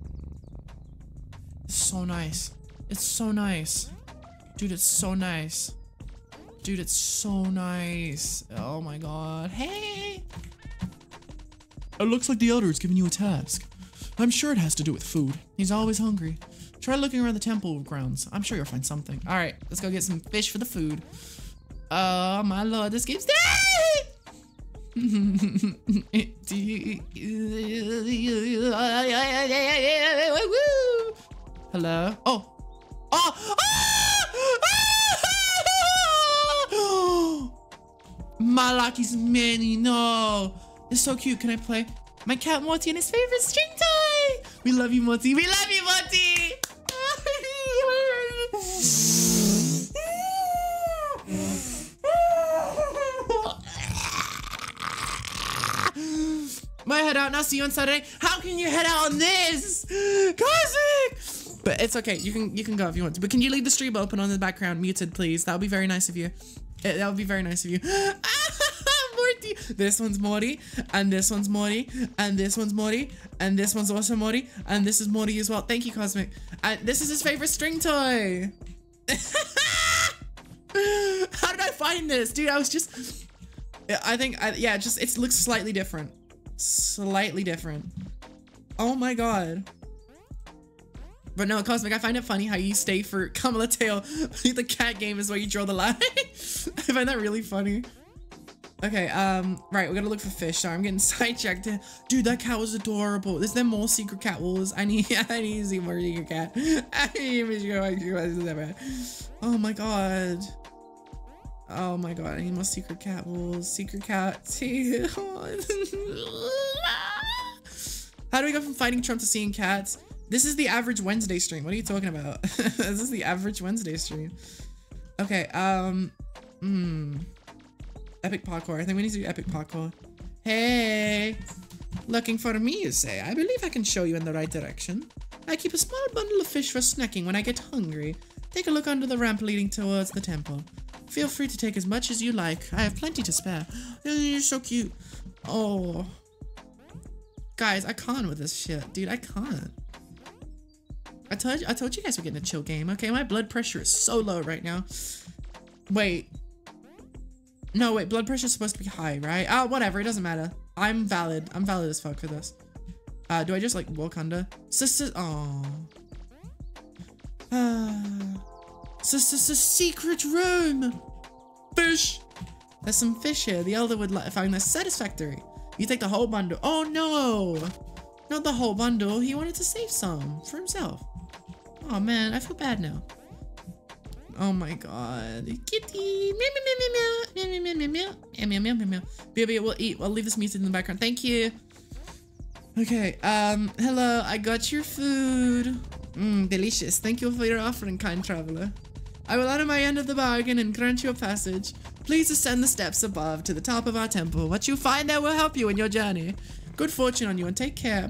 It's so nice. It's so nice. Dude, it's so nice. Dude, it's so nice. Oh my god. Hey! It looks like the elder is giving you a task. I'm sure it has to do with food. He's always hungry. Try looking around the temple grounds. I'm sure you'll find something. Alright, let's go get some fish for the food. Oh my lord, this game's dead! Hello? Oh! Oh! Oh! My lucky's mini, no! It's so cute. Can I play? My cat Morty and his favorite string toy! We love you, Morty. We love you, Morty! My head out, now see you on Saturday. How can you head out on this? Cosmic! But it's okay, you can you can go if you want to. But can you leave the stream open on the background muted, please? That would be very nice of you. It, that would be very nice of you. Morty. This one's Morty, and this one's Morty, and this one's Morty, and this one's also Morty, and this is Morty as well. Thank you, Cosmic. And this is his favorite string toy. How did I find this? Dude, I was just... I think, I, yeah, just, it looks slightly different. Slightly different. Oh my god. But no, Cosmic, I find it funny how you stay for Kamala Tail. The cat game is where you draw the line. I find that really funny. Okay, um, right, we gotta look for fish. Sorry, I'm getting sidetracked. Dude, that cat was adorable. Is there more secret cat walls? I need, I need to see more secret cat. I need to Oh my god. Oh my god, I need more secret cat walls. Secret cat. How do we go from fighting Trump to seeing cats? This is the average Wednesday stream. What are you talking about? This is the average Wednesday stream. Okay, um, hmm. Epic parkour. I think we need to do epic parkour. Hey! Looking for me, you say? I believe I can show you in the right direction. I keep a small bundle of fish for snacking when I get hungry. Take a look under the ramp leading towards the temple. Feel free to take as much as you like. I have plenty to spare. You're so cute. Oh. Guys, I can't with this shit. Dude, I can't. I told you, I told you guys we're getting a chill game. Okay, my blood pressure is so low right now. Wait. No, wait, blood pressure is supposed to be high, right? Oh, whatever, it doesn't matter. I'm valid. I'm valid as fuck for this. Uh, do I just like walk under? Sister, oh. Uh, Sister's a secret room. Fish. There's some fish here. The elder would find this satisfactory. You take the whole bundle. Oh no, not the whole bundle. He wanted to save some for himself. Oh man, I feel bad now. Oh my god. Kitty. Meow, meow, meow, meow, meow, meow, meow, meow, meow, meow, meow, meow. Baby, we'll eat. I'll leave this music in the background. Thank you. Okay, um, hello. I got your food. Mmm, delicious. Thank you for your offering, kind traveler. I will honor my end of the bargain and grant you a passage. Please ascend the steps above to the top of our temple. What you find there will help you in your journey. Good fortune on you and take care.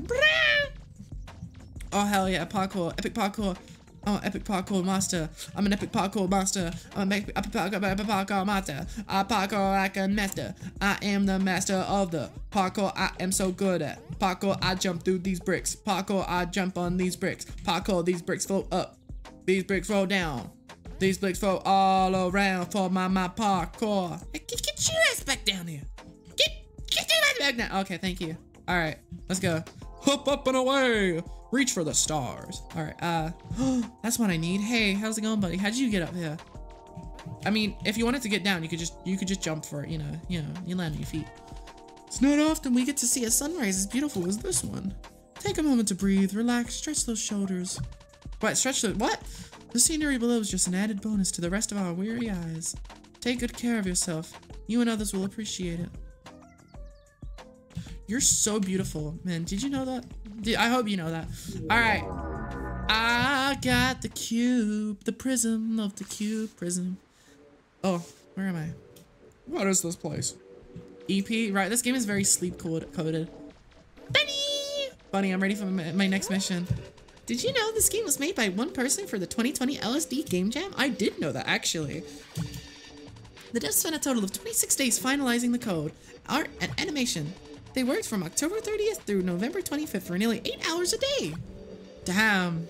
Oh, hell yeah, parkour, epic parkour. Oh, epic parkour master. I'm an epic parkour master. I'm an epic, epic parkour, epic parkour master. I parkour like a master. I am the master of the parkour. I am so good at parkour. I jump through these bricks. Parkour, I jump on these bricks. Parkour, these bricks float up. These bricks roll down. These bricks float all around for my, my parkour. Hey, get, get your ass back down here. Get, get your ass back down. Okay, thank you. All right, let's go. Hop up and away. Reach for the stars. All right, uh, that's what I need. Hey, how's it going, buddy? How did you get up here? I mean, if you wanted to get down, you could just, you could just jump for it, you know, you know, you land on your feet. It's not often we get to see a sunrise as beautiful as this one. Take a moment to breathe, relax, stretch those shoulders. What, stretch the, what? The scenery below is just an added bonus to the rest of our weary eyes. Take good care of yourself. You and others will appreciate it. You're so beautiful, man. Did you know that? Did, I hope you know that. All right. I got the cube, the prism of the cube prism. Oh, where am I? What is this place? E P, right? This game is very sleep coded. Bunny! Bunny, I'm ready for my, my next mission. Did you know this game was made by one person for the twenty twenty L S D Game Jam? I did know that, actually. The devs spent a total of twenty-six days finalizing the code, art, and animation. They worked from October thirtieth through November twenty-fifth for nearly eight hours a day. Damn.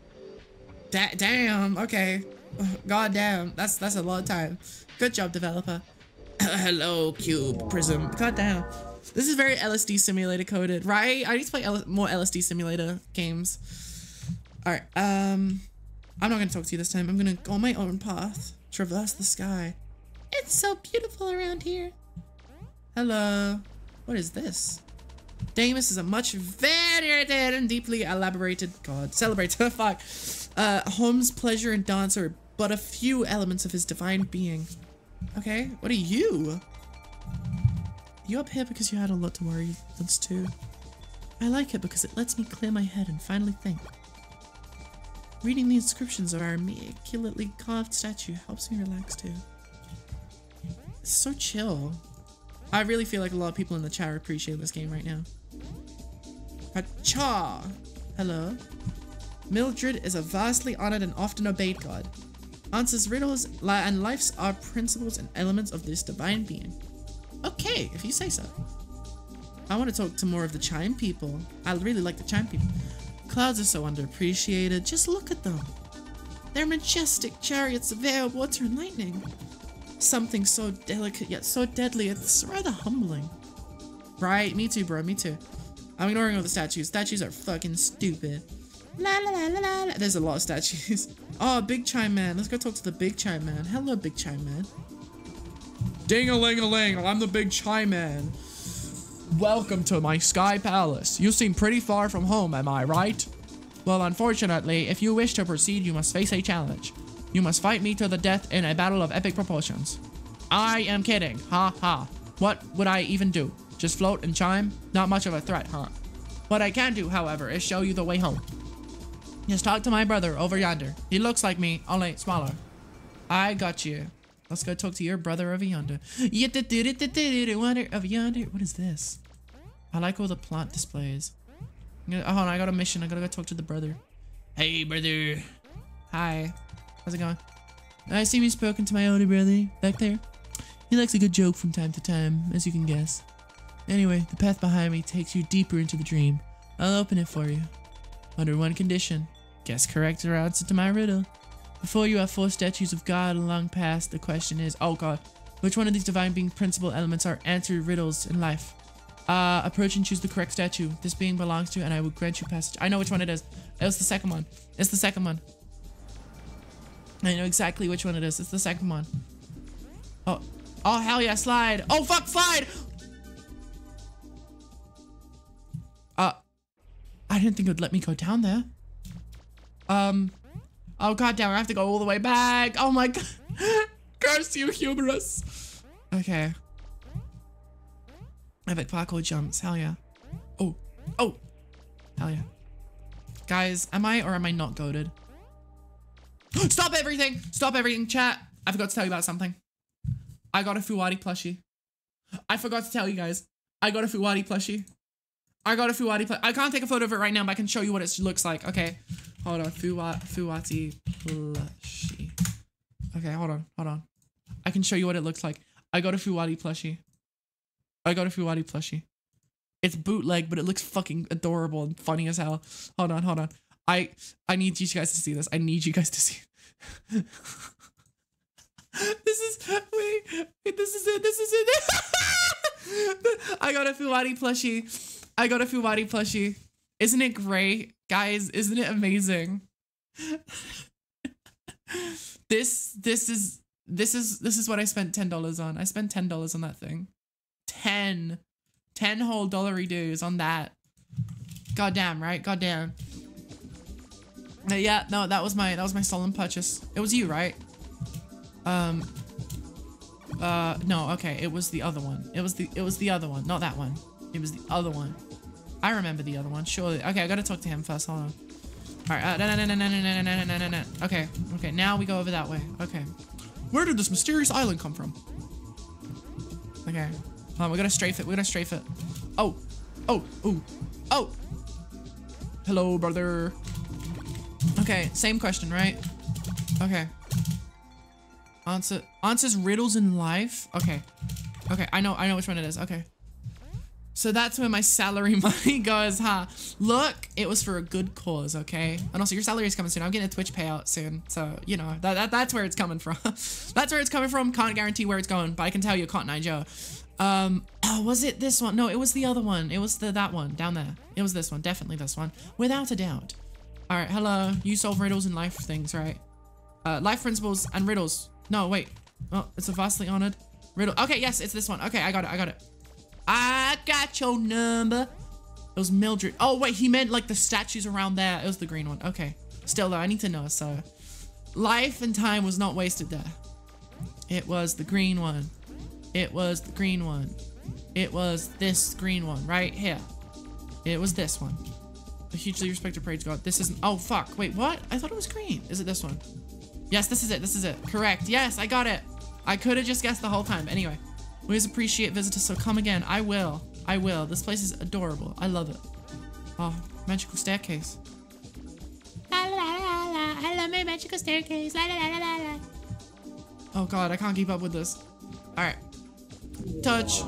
Da damn, okay. God damn, that's, that's a lot of time. Good job, developer. Hello, Cube Prism. God damn. This is very L S D Simulator coded, right? I need to play L more L S D Simulator games. All right, um, I'm not gonna talk to you this time. I'm gonna go on my own path, traverse the sky. It's so beautiful around here. Hello. What is this? Damus is a much varied and deeply elaborated god. Celebrate. Fuck. Uh, Holmes' pleasure and dance are but a few elements of his divine being. Okay, what are you? You up here because you had a lot to worry about too? I like it because it lets me clear my head and finally think. Reading the inscriptions of our immaculately carved statue helps me relax too. It's so chill. I really feel like a lot of people in the chat are appreciating this game right now. Hacha! Hello. Mildred is a vastly honored and often obeyed god. Answers riddles li and life's are principles and elements of this divine being. Okay, if you say so. I want to talk to more of the Chime people. I really like the Chime people. Clouds are so underappreciated. Just look at them. They're majestic chariots of air, water, and lightning. Something so delicate yet so deadly, it's rather humbling. Right, me too, bro, me too. I'm ignoring all the statues. Statues are fucking stupid. La la la la la la. There's a lot of statues. Oh, Big Chime Man. Let's go talk to the Big Chime Man. Hello, Big Chime Man. Ding-a-ling-a-ling, I'm the Big Chime Man. Welcome to my Sky Palace. You seem pretty far from home, am I right? Well, unfortunately, if you wish to proceed, you must face a challenge. You must fight me to the death in a battle of epic proportions. I am kidding. Ha ha. What would I even do? Just float and chime? Not much of a threat, huh? What I can do, however, is show you the way home. Just talk to my brother over yonder. He looks like me, only smaller. I got you. Let's go talk to your brother over yonder. Wonder over yonder. What is this? I like all the plant displays. Oh, hold on, I got a mission. I gotta go talk to the brother. Hey, brother. Hi. How's it going? I seem you've spoken to my older brother back there. He likes a good joke from time to time, as you can guess. Anyway, the path behind me takes you deeper into the dream. I'll open it for you. Under one condition. Guess correct or answer to my riddle. Before you have four statues of God along past. The question is, oh God, which one of these divine being principal elements are answered riddles in life? Uh, approach and choose the correct statue this being belongs to, and I will grant you passage. I know which one it is. It was the second one. It's the second one. I know exactly which one it is. It's the second one. Oh, oh hell yeah, slide. Oh fuck, slide. Uh, I didn't think it would let me go down there. Um, oh god damn, I have to go all the way back. Oh my god. Curse you, humorous. Okay. Epic parkour jumps, hell yeah. Oh, oh, hell yeah. Guys, am I or am I not goated? Stop everything! Stop everything, chat! I forgot to tell you about something. I got a Fuwadi plushie. I forgot to tell you guys. I got a Fuwadi plushie. I got a Fuwadi plushie. I can't take a photo of it right now, but I can show you what it looks like. Okay. Hold on. Fuwa Fuwadi plushie. Okay, hold on. Hold on. I can show you what it looks like. I got a Fuwadi plushie. I got a Fuwadi plushie. It's bootleg, but it looks fucking adorable and funny as hell. Hold on, hold on. I I need you guys to see this. I need you guys to see. This is wait, wait, this is it. This is it. I got a Fuwadi plushie. I got a Fuwadi plushie. Isn't it great, guys? Isn't it amazing? This this is this is this is what I spent ten dollars on. I spent ten dollars on that thing. Ten. Ten whole dollary dues on that. Goddamn, right? Goddamn. Uh, yeah, no, that was my that was my stolen purchase. It was you, right? Um. Uh, no, okay, it was the other one. It was the it was the other one, not that one. It was the other one. I remember the other one, surely. Okay, I gotta talk to him first. Hold on. All right. Uh, no, no, no, no, no, no, no, no, no, no, no. Okay, okay. Now we go over that way. Okay. Where did this mysterious island come from? Okay. Hold on, we gotta strafe it. We gotta strafe it. Oh, oh, oh, oh. Hello, brother. Okay, same question, right? Okay. Answer answers riddles in life. Okay. Okay, I know I know which one it is. Okay. So that's where my salary money goes, huh? Look, it was for a good cause, okay? And also your salary is coming soon. I'm getting a Twitch payout soon. So, you know, that, that that's where it's coming from. That's where it's coming from. Can't guarantee where it's going, but I can tell you Cotton Eye Joe. Um, oh, was it this one? No, it was the other one. It was the that one down there. It was this one. Definitely this one. Without a doubt. All right, hello. You solve riddles and life things, right? Uh, life principles and riddles. No, wait. Oh, it's a vastly honored riddle. Okay, yes, it's this one. Okay, I got it. I got it. I got your number. It was Mildred. Oh, wait, he meant like the statues around there. It was the green one. Okay. Still, though, I need to know. So, life and time was not wasted there. It was the green one. It was the green one. It was this green one right here. It was this one. A hugely respected praise God. This isn't. Oh, fuck. Wait, what? I thought it was green. Is it this one? Yes, this is it. This is it. Correct. Yes, I got it. I could have just guessed the whole time. Anyway. We always appreciate visitors, so come again. I will. I will. This place is adorable. I love it. Oh, magical staircase. La la la la. I love my magical staircase. La la la la la. Oh god, I can't keep up with this. All right. Touch.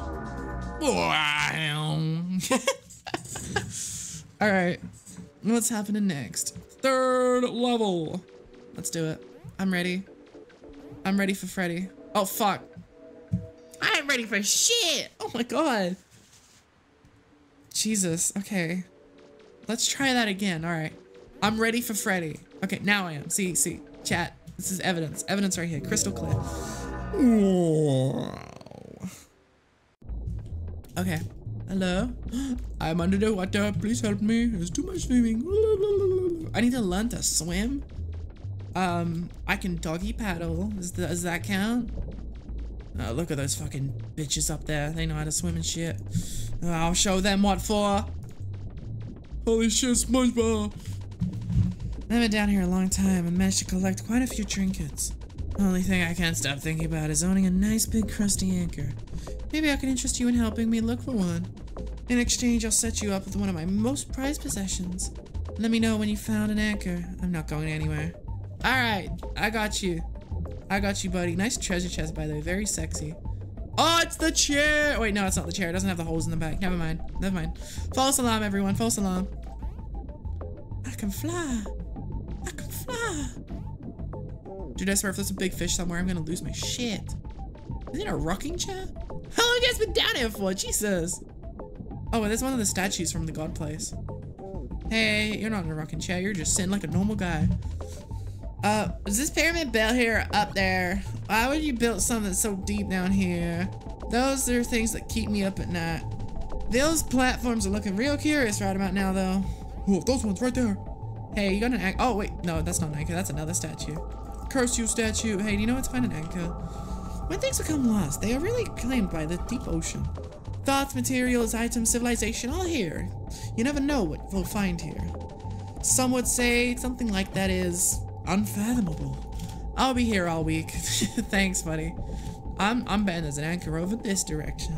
All right. What's happening next? Third level. Let's do it. I'm ready. I'm ready for Freddy. Oh fuck. I ain't ready for shit. Oh my god. Jesus. Okay. Let's try that again. All right. I'm ready for Freddy. Okay, now I am. See, see. Chat. This is evidence. Evidence right here. Crystal clear. Okay. Hello? I'm under the water. Please help me. There's too much swimming. I need to learn to swim. Um, I can doggy paddle. Does, the, does that count? Oh, look at those fucking bitches up there. They know how to swim and shit. Oh, I'll show them what for. Holy shit, SpongeBob. I've been down here a long time and managed to collect quite a few trinkets. The only thing I can't stop thinking about is owning a nice big crusty anchor. Maybe I can interest you in helping me look for one. In exchange, I'll set you up with one of my most prized possessions. Let me know when you found an anchor. I'm not going anywhere. Alright, I got you. I got you, buddy. Nice treasure chest, by the way. Very sexy. Oh, it's the chair! Wait, no, it's not the chair. It doesn't have the holes in the back. Never mind. Never mind. False alarm, everyone. False alarm. I can fly. I can fly. Dude, I swear if there's a big fish somewhere, I'm gonna lose my shit. Is it a rocking chair? How long have you guys been down here for? Jesus. Oh, well, there's one of the statues from the God Place. Hey, you're not in a rocking chair. You're just sitting like a normal guy. Uh, is this pyramid built here or up there? Why would you build something so deep down here? Those are things that keep me up at night. Those platforms are looking real curious right about now, though. Oh, those ones right there. Hey, you got an anchor? Oh, wait. No, that's not an anchor. That's another statue. Curse you, statue. Hey, do you know what's find an anchor? When things become lost, they are really claimed by the deep ocean. Thoughts, materials, items, civilization, all here. You never know what we'll find here. Some would say something like that is unfathomable. I'll be here all week. Thanks, buddy. I'm I'm betting there's an anchor over this direction.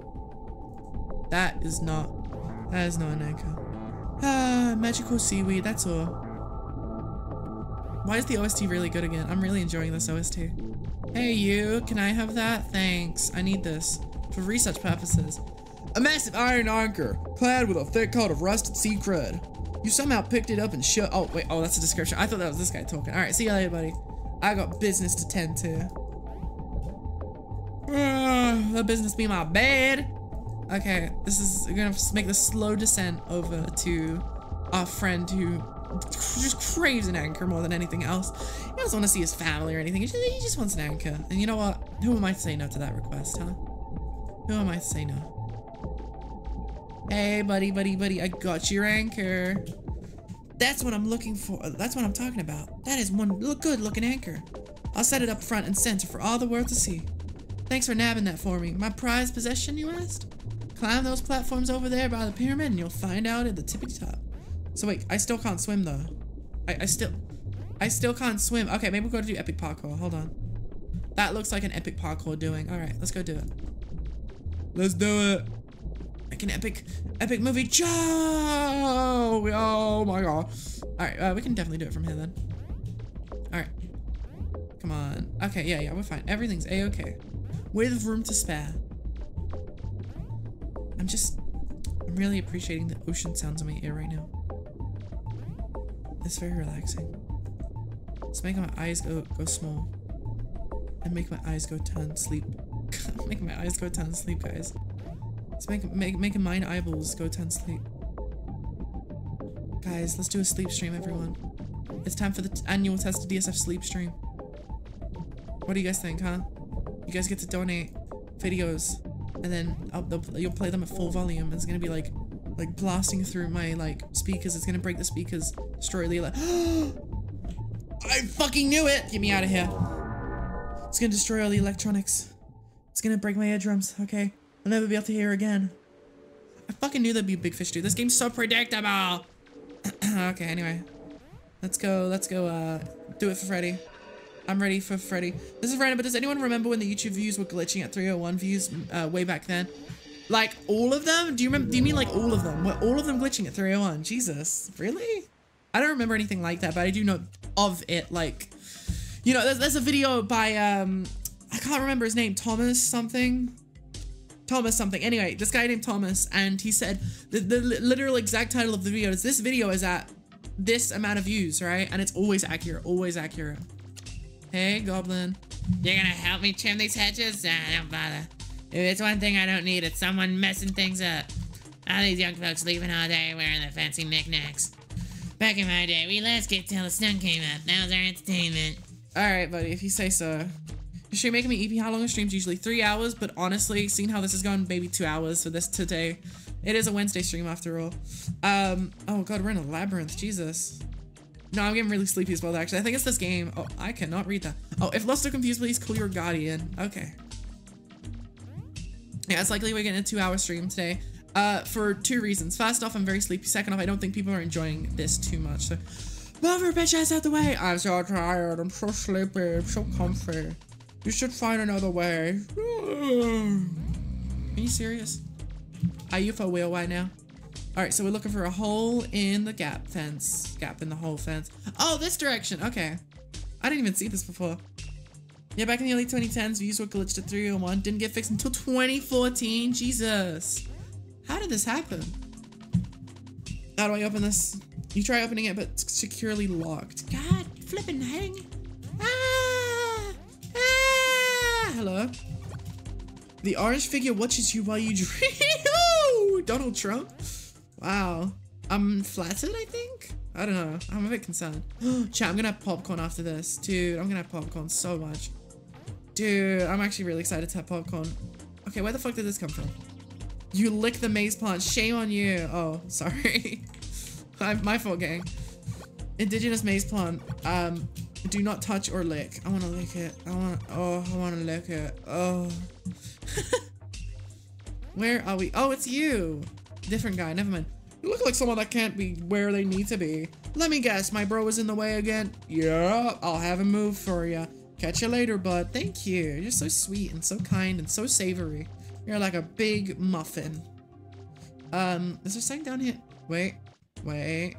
That is not that is not an anchor. Ah, magical seaweed, that's all. Why is the O S T really good again? I'm really enjoying this O S T. Hey you, can I have that? Thanks. I need this for research purposes. A massive iron anchor, clad with a thick coat of rusted sea crud. You somehow picked it up and shut- Oh, wait, oh, that's a description. I thought that was this guy talking. Alright, see you later, buddy. I got business to tend to. Uh, the business be my bed. Okay, this is, we're gonna make the slow descent over to our friend who just craves an anchor more than anything else. He doesn't want to see his family or anything. He just, he just wants an anchor. And you know what? Who am I to say no to that request, huh? Who am I to say no? Hey, buddy, buddy, buddy, I got your anchor. That's what I'm looking for. That's what I'm talking about. That is one look good looking anchor. I'll set it up front and center for all the world to see. Thanks for nabbing that for me. My prized possession, you asked? Climb those platforms over there by the pyramid and you'll find out at the tippity top. So wait, I still can't swim though. I, I still, I still can't swim. Okay, maybe we'll go to do epic parkour. Hold on. That looks like an epic parkour doing. All right, let's go do it. Let's do it. Like an epic, epic movie. Joe! Oh my god. All right, uh, we can definitely do it from here then. All right. Come on. Okay, yeah, yeah, we're fine. Everything's a-okay. With room to spare. I'm just, I'm really appreciating the ocean sounds in my ear right now. It's very relaxing. It's making my eyes go, go small. And make my eyes go turn sleep. Making my eyes go turn sleep, guys. It's making, make, making mine eyeballs go turn sleep. Guys, let's do a sleep stream, everyone. It's time for the t annual Tested D S F sleep stream. What do you guys think, huh? You guys get to donate videos, and then I'll, you'll play them at full volume. It's gonna be like, like blasting through my like speakers. It's gonna break the speakers, destroy the ele- I fucking knew it! Get me out of here. It's gonna destroy all the electronics. It's gonna break my eardrums. Okay, I'll never be able to hear again. I fucking knew there'd be a big fish, dude. This game's so predictable. Okay, anyway, let's go. Let's go. Uh, do it for Freddy. I'm ready for Freddy. This is random, but does anyone remember when the YouTube views were glitching at three oh one views uh, way back then? Like all of them? Do you remember? Do you mean like all of them? Were all of them glitching at three oh one? Jesus, really? I don't remember anything like that, but I do know of it. Like, you know, there's, there's a video by um, I can't remember his name. Thomas something. Thomas something. Anyway, this guy named Thomas, and he said the, the literal exact title of the video is this video is at this amount of views, right? And it's always accurate, always accurate. Hey, Goblin. You're gonna help me trim these hedges? Nah, don't bother. If it's one thing I don't need, it's someone messing things up. All these young folks leaving all day wearing their fancy knickknacks. Back in my day, we last get till the sun came up. That was our entertainment. All right, buddy, if you say so. Is she making me E P? How long are streams? Usually three hours, but honestly, seeing how this is going, maybe two hours for this today. It is a Wednesday stream after all. Um, oh god, we're in a labyrinth, Jesus. No, I'm getting really sleepy as well, actually. I think it's this game. Oh, I cannot read that. Oh, if lost or confused, please call your guardian. Okay. Yeah, it's likely we're getting a two hour stream today. Uh, for two reasons. First off, I'm very sleepy. Second off, I don't think people are enjoying this too much, so. Move your bitch ass out the way! I'm so tired, I'm so sleepy, I'm so comfy. You should find another way. Are you serious? Are you for real right now? Alright, so we're looking for a hole in the gap fence. Gap in the hole fence. Oh, this direction. Okay. I didn't even see this before. Yeah, back in the early twenty tens, views were glitched at three oh one. Didn't get fixed until twenty fourteen. Jesus. How did this happen? How do I open this? You try opening it, but it's securely locked. God, flipping hang. Ah! Ah! Hello? The orange figure watches you while you dream. Ooh, Donald Trump. Wow. I'm flattered, I think? I don't know. I'm a bit concerned. Chat, I'm gonna have popcorn after this. Dude, I'm gonna have popcorn so much. Dude, I'm actually really excited to have popcorn. Okay, where the fuck did this come from? You lick the maze plant. Shame on you. Oh, sorry. My fault, gang. Indigenous maze plant. Um, do not touch or lick. I wanna lick it. I wanna, oh, I wanna lick it. Oh. Where are we? Oh, it's you. Different guy, never mind. You look like someone that can't be where they need to be. Let me guess, my bro is in the way again? Yeah, I'll have him move for ya. Catch you later, bud. Thank you. You're so sweet and so kind and so savory. You're like a big muffin. Um, is there something down here? Wait, wait.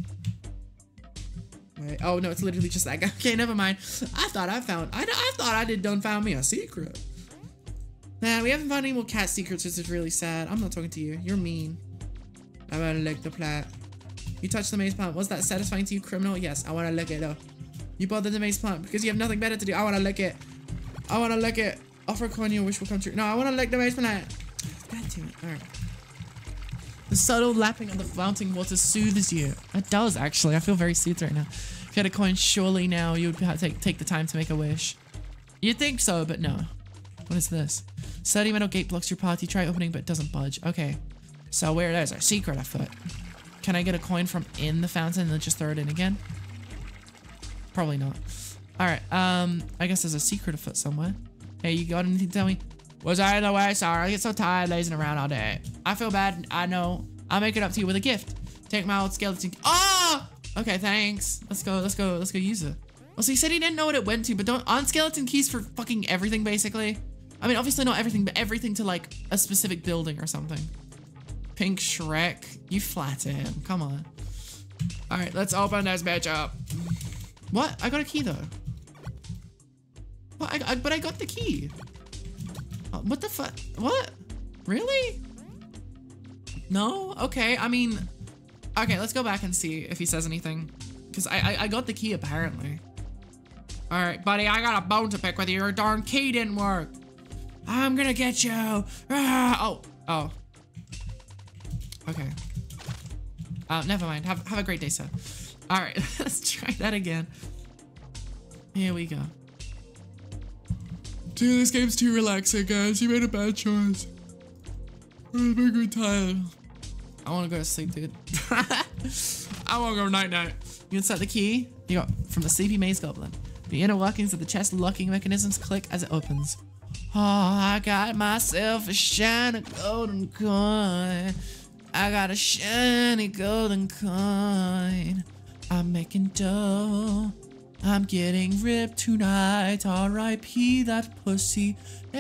Wait. Oh, no, it's literally just that guy. Okay, never mind. I thought I found, I, I thought I did done found me a secret. Nah, we haven't found any more cat secrets, which is really sad. I'm not talking to you. You're mean. I wanna lick the plant. You touched the maze plant. Was that satisfying to you, criminal? Yes, I wanna lick it though. You bothered the maze plant because you have nothing better to do. I wanna lick it. I wanna lick it. Offer a coin, your wish will come true. No, I wanna lick the maze plant. God damn it. Alright. The subtle lapping of the fountain water soothes you. It does, actually. I feel very soothed right now. If you had a coin, surely now you would take, take the time to make a wish. You'd think so, but no. What is this? Sturdy metal gate blocks your path. You try opening, but it doesn't budge. Okay. So where there's our secret afoot. Can I get a coin from in the fountain and then just throw it in again? Probably not. Alright, um, I guess there's a secret afoot somewhere. Hey, you got anything to tell me? Was I in the way? Sorry, I get so tired lazing around all day. I feel bad, I know. I'll make it up to you with a gift. Take my old skeleton. Oh! Okay, thanks. Let's go, let's go, let's go use it. Well, so he said he didn't know what it went to, but don't, aren't skeleton keys for fucking everything, basically? I mean, obviously not everything, but everything to like a specific building or something. Pink Shrek, you flatter him, come on. All right, let's open this bitch up. What? I got a key though. What? I, I, but I got the key. Uh, what the fuck? What? Really? No? Okay, I mean, okay, let's go back and see if he says anything. Because I, I, I got the key apparently. All right, buddy, I got a bone to pick with you. Your darn key didn't work. I'm gonna get you. Ah, oh, oh. Okay. Uh, never mind. Have, have a great day, sir. All right, let's try that again. Here we go. Dude, this game's too relaxing, guys. You made a bad choice. I'm very tired. I want to go to sleep, dude. I want to go night-night. You insert the key you got from the sleepy maze goblin. The inner workings of the chest locking mechanisms click as it opens. Oh, I got myself a shiny golden coin. I got a shiny golden coin. I'm making dough. I'm getting ripped tonight. R I P that pussy.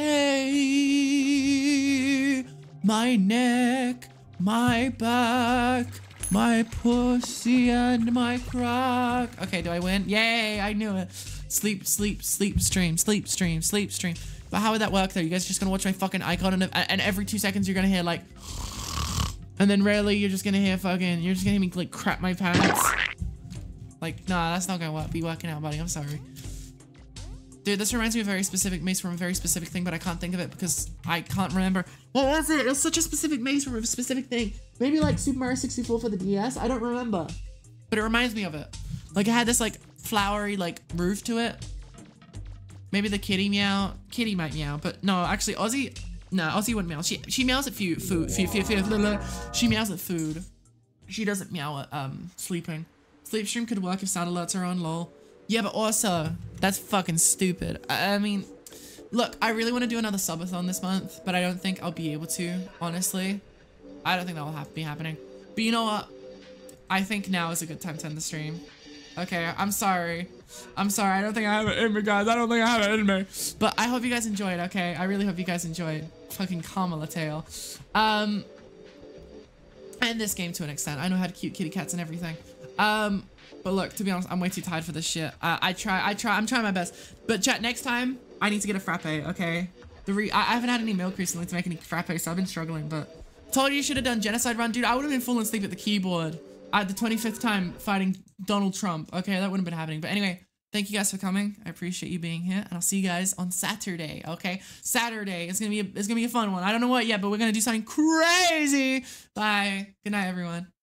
Hey, my neck, my back, my pussy and my crack. Okay, do I win? Yay, I knew it. Sleep, sleep, sleep stream, sleep stream, sleep stream. But how would that work though? You guys just gonna watch my fucking icon and, and every two seconds you're gonna hear like, and then rarely you're just gonna hear fucking, you're just gonna hear me like crap my pants. Like, nah, that's not gonna work, be working out, buddy. I'm sorry. Dude, this reminds me of a very specific maze from a very specific thing, but I can't think of it because I can't remember. What was it? It was such a specific maze from a specific thing. Maybe like Super Mario sixty-four for the D S? I don't remember. But it reminds me of it. Like it had this like flowery like roof to it. Maybe the kitty meow. Kitty might meow, but no, actually Ozzy, no, Ozzy wouldn't meow. She she meows at food, food, food, food, food, food. She meows at food. She doesn't meow at um sleeping. Sleep stream could work if sound alerts are on, lol. Yeah, but also, that's fucking stupid. I, I mean, look, I really want to do another subathon this month, but I don't think I'll be able to, honestly. I don't think that will ha be happening. But you know what? I think now is a good time to end the stream. Okay, I'm sorry. I'm sorry, I don't think I have it in me, guys. I don't think I have it in me. But I hope you guys enjoyed, okay? I really hope you guys enjoyed fucking Kamala Tale. Um, and this game to an extent. I know how to cute kitty cats and everything. Um, but look, to be honest, I'm way too tired for this shit. Uh, I try, I try, I'm trying my best. But chat, next time, I need to get a frappe, okay? The re I, I haven't had any milk recently to make any frappe, so I've been struggling, but... Told you you should have done Genocide Run. Dude, I would have been falling asleep at the keyboard at the twenty-fifth time fighting Donald Trump. Okay, that wouldn't have been happening. But anyway, thank you guys for coming. I appreciate you being here, and I'll see you guys on Saturday, okay? Saturday, it's gonna be a, it's gonna be a fun one. I don't know what yet, but we're gonna do something crazy. Bye. Good night, everyone.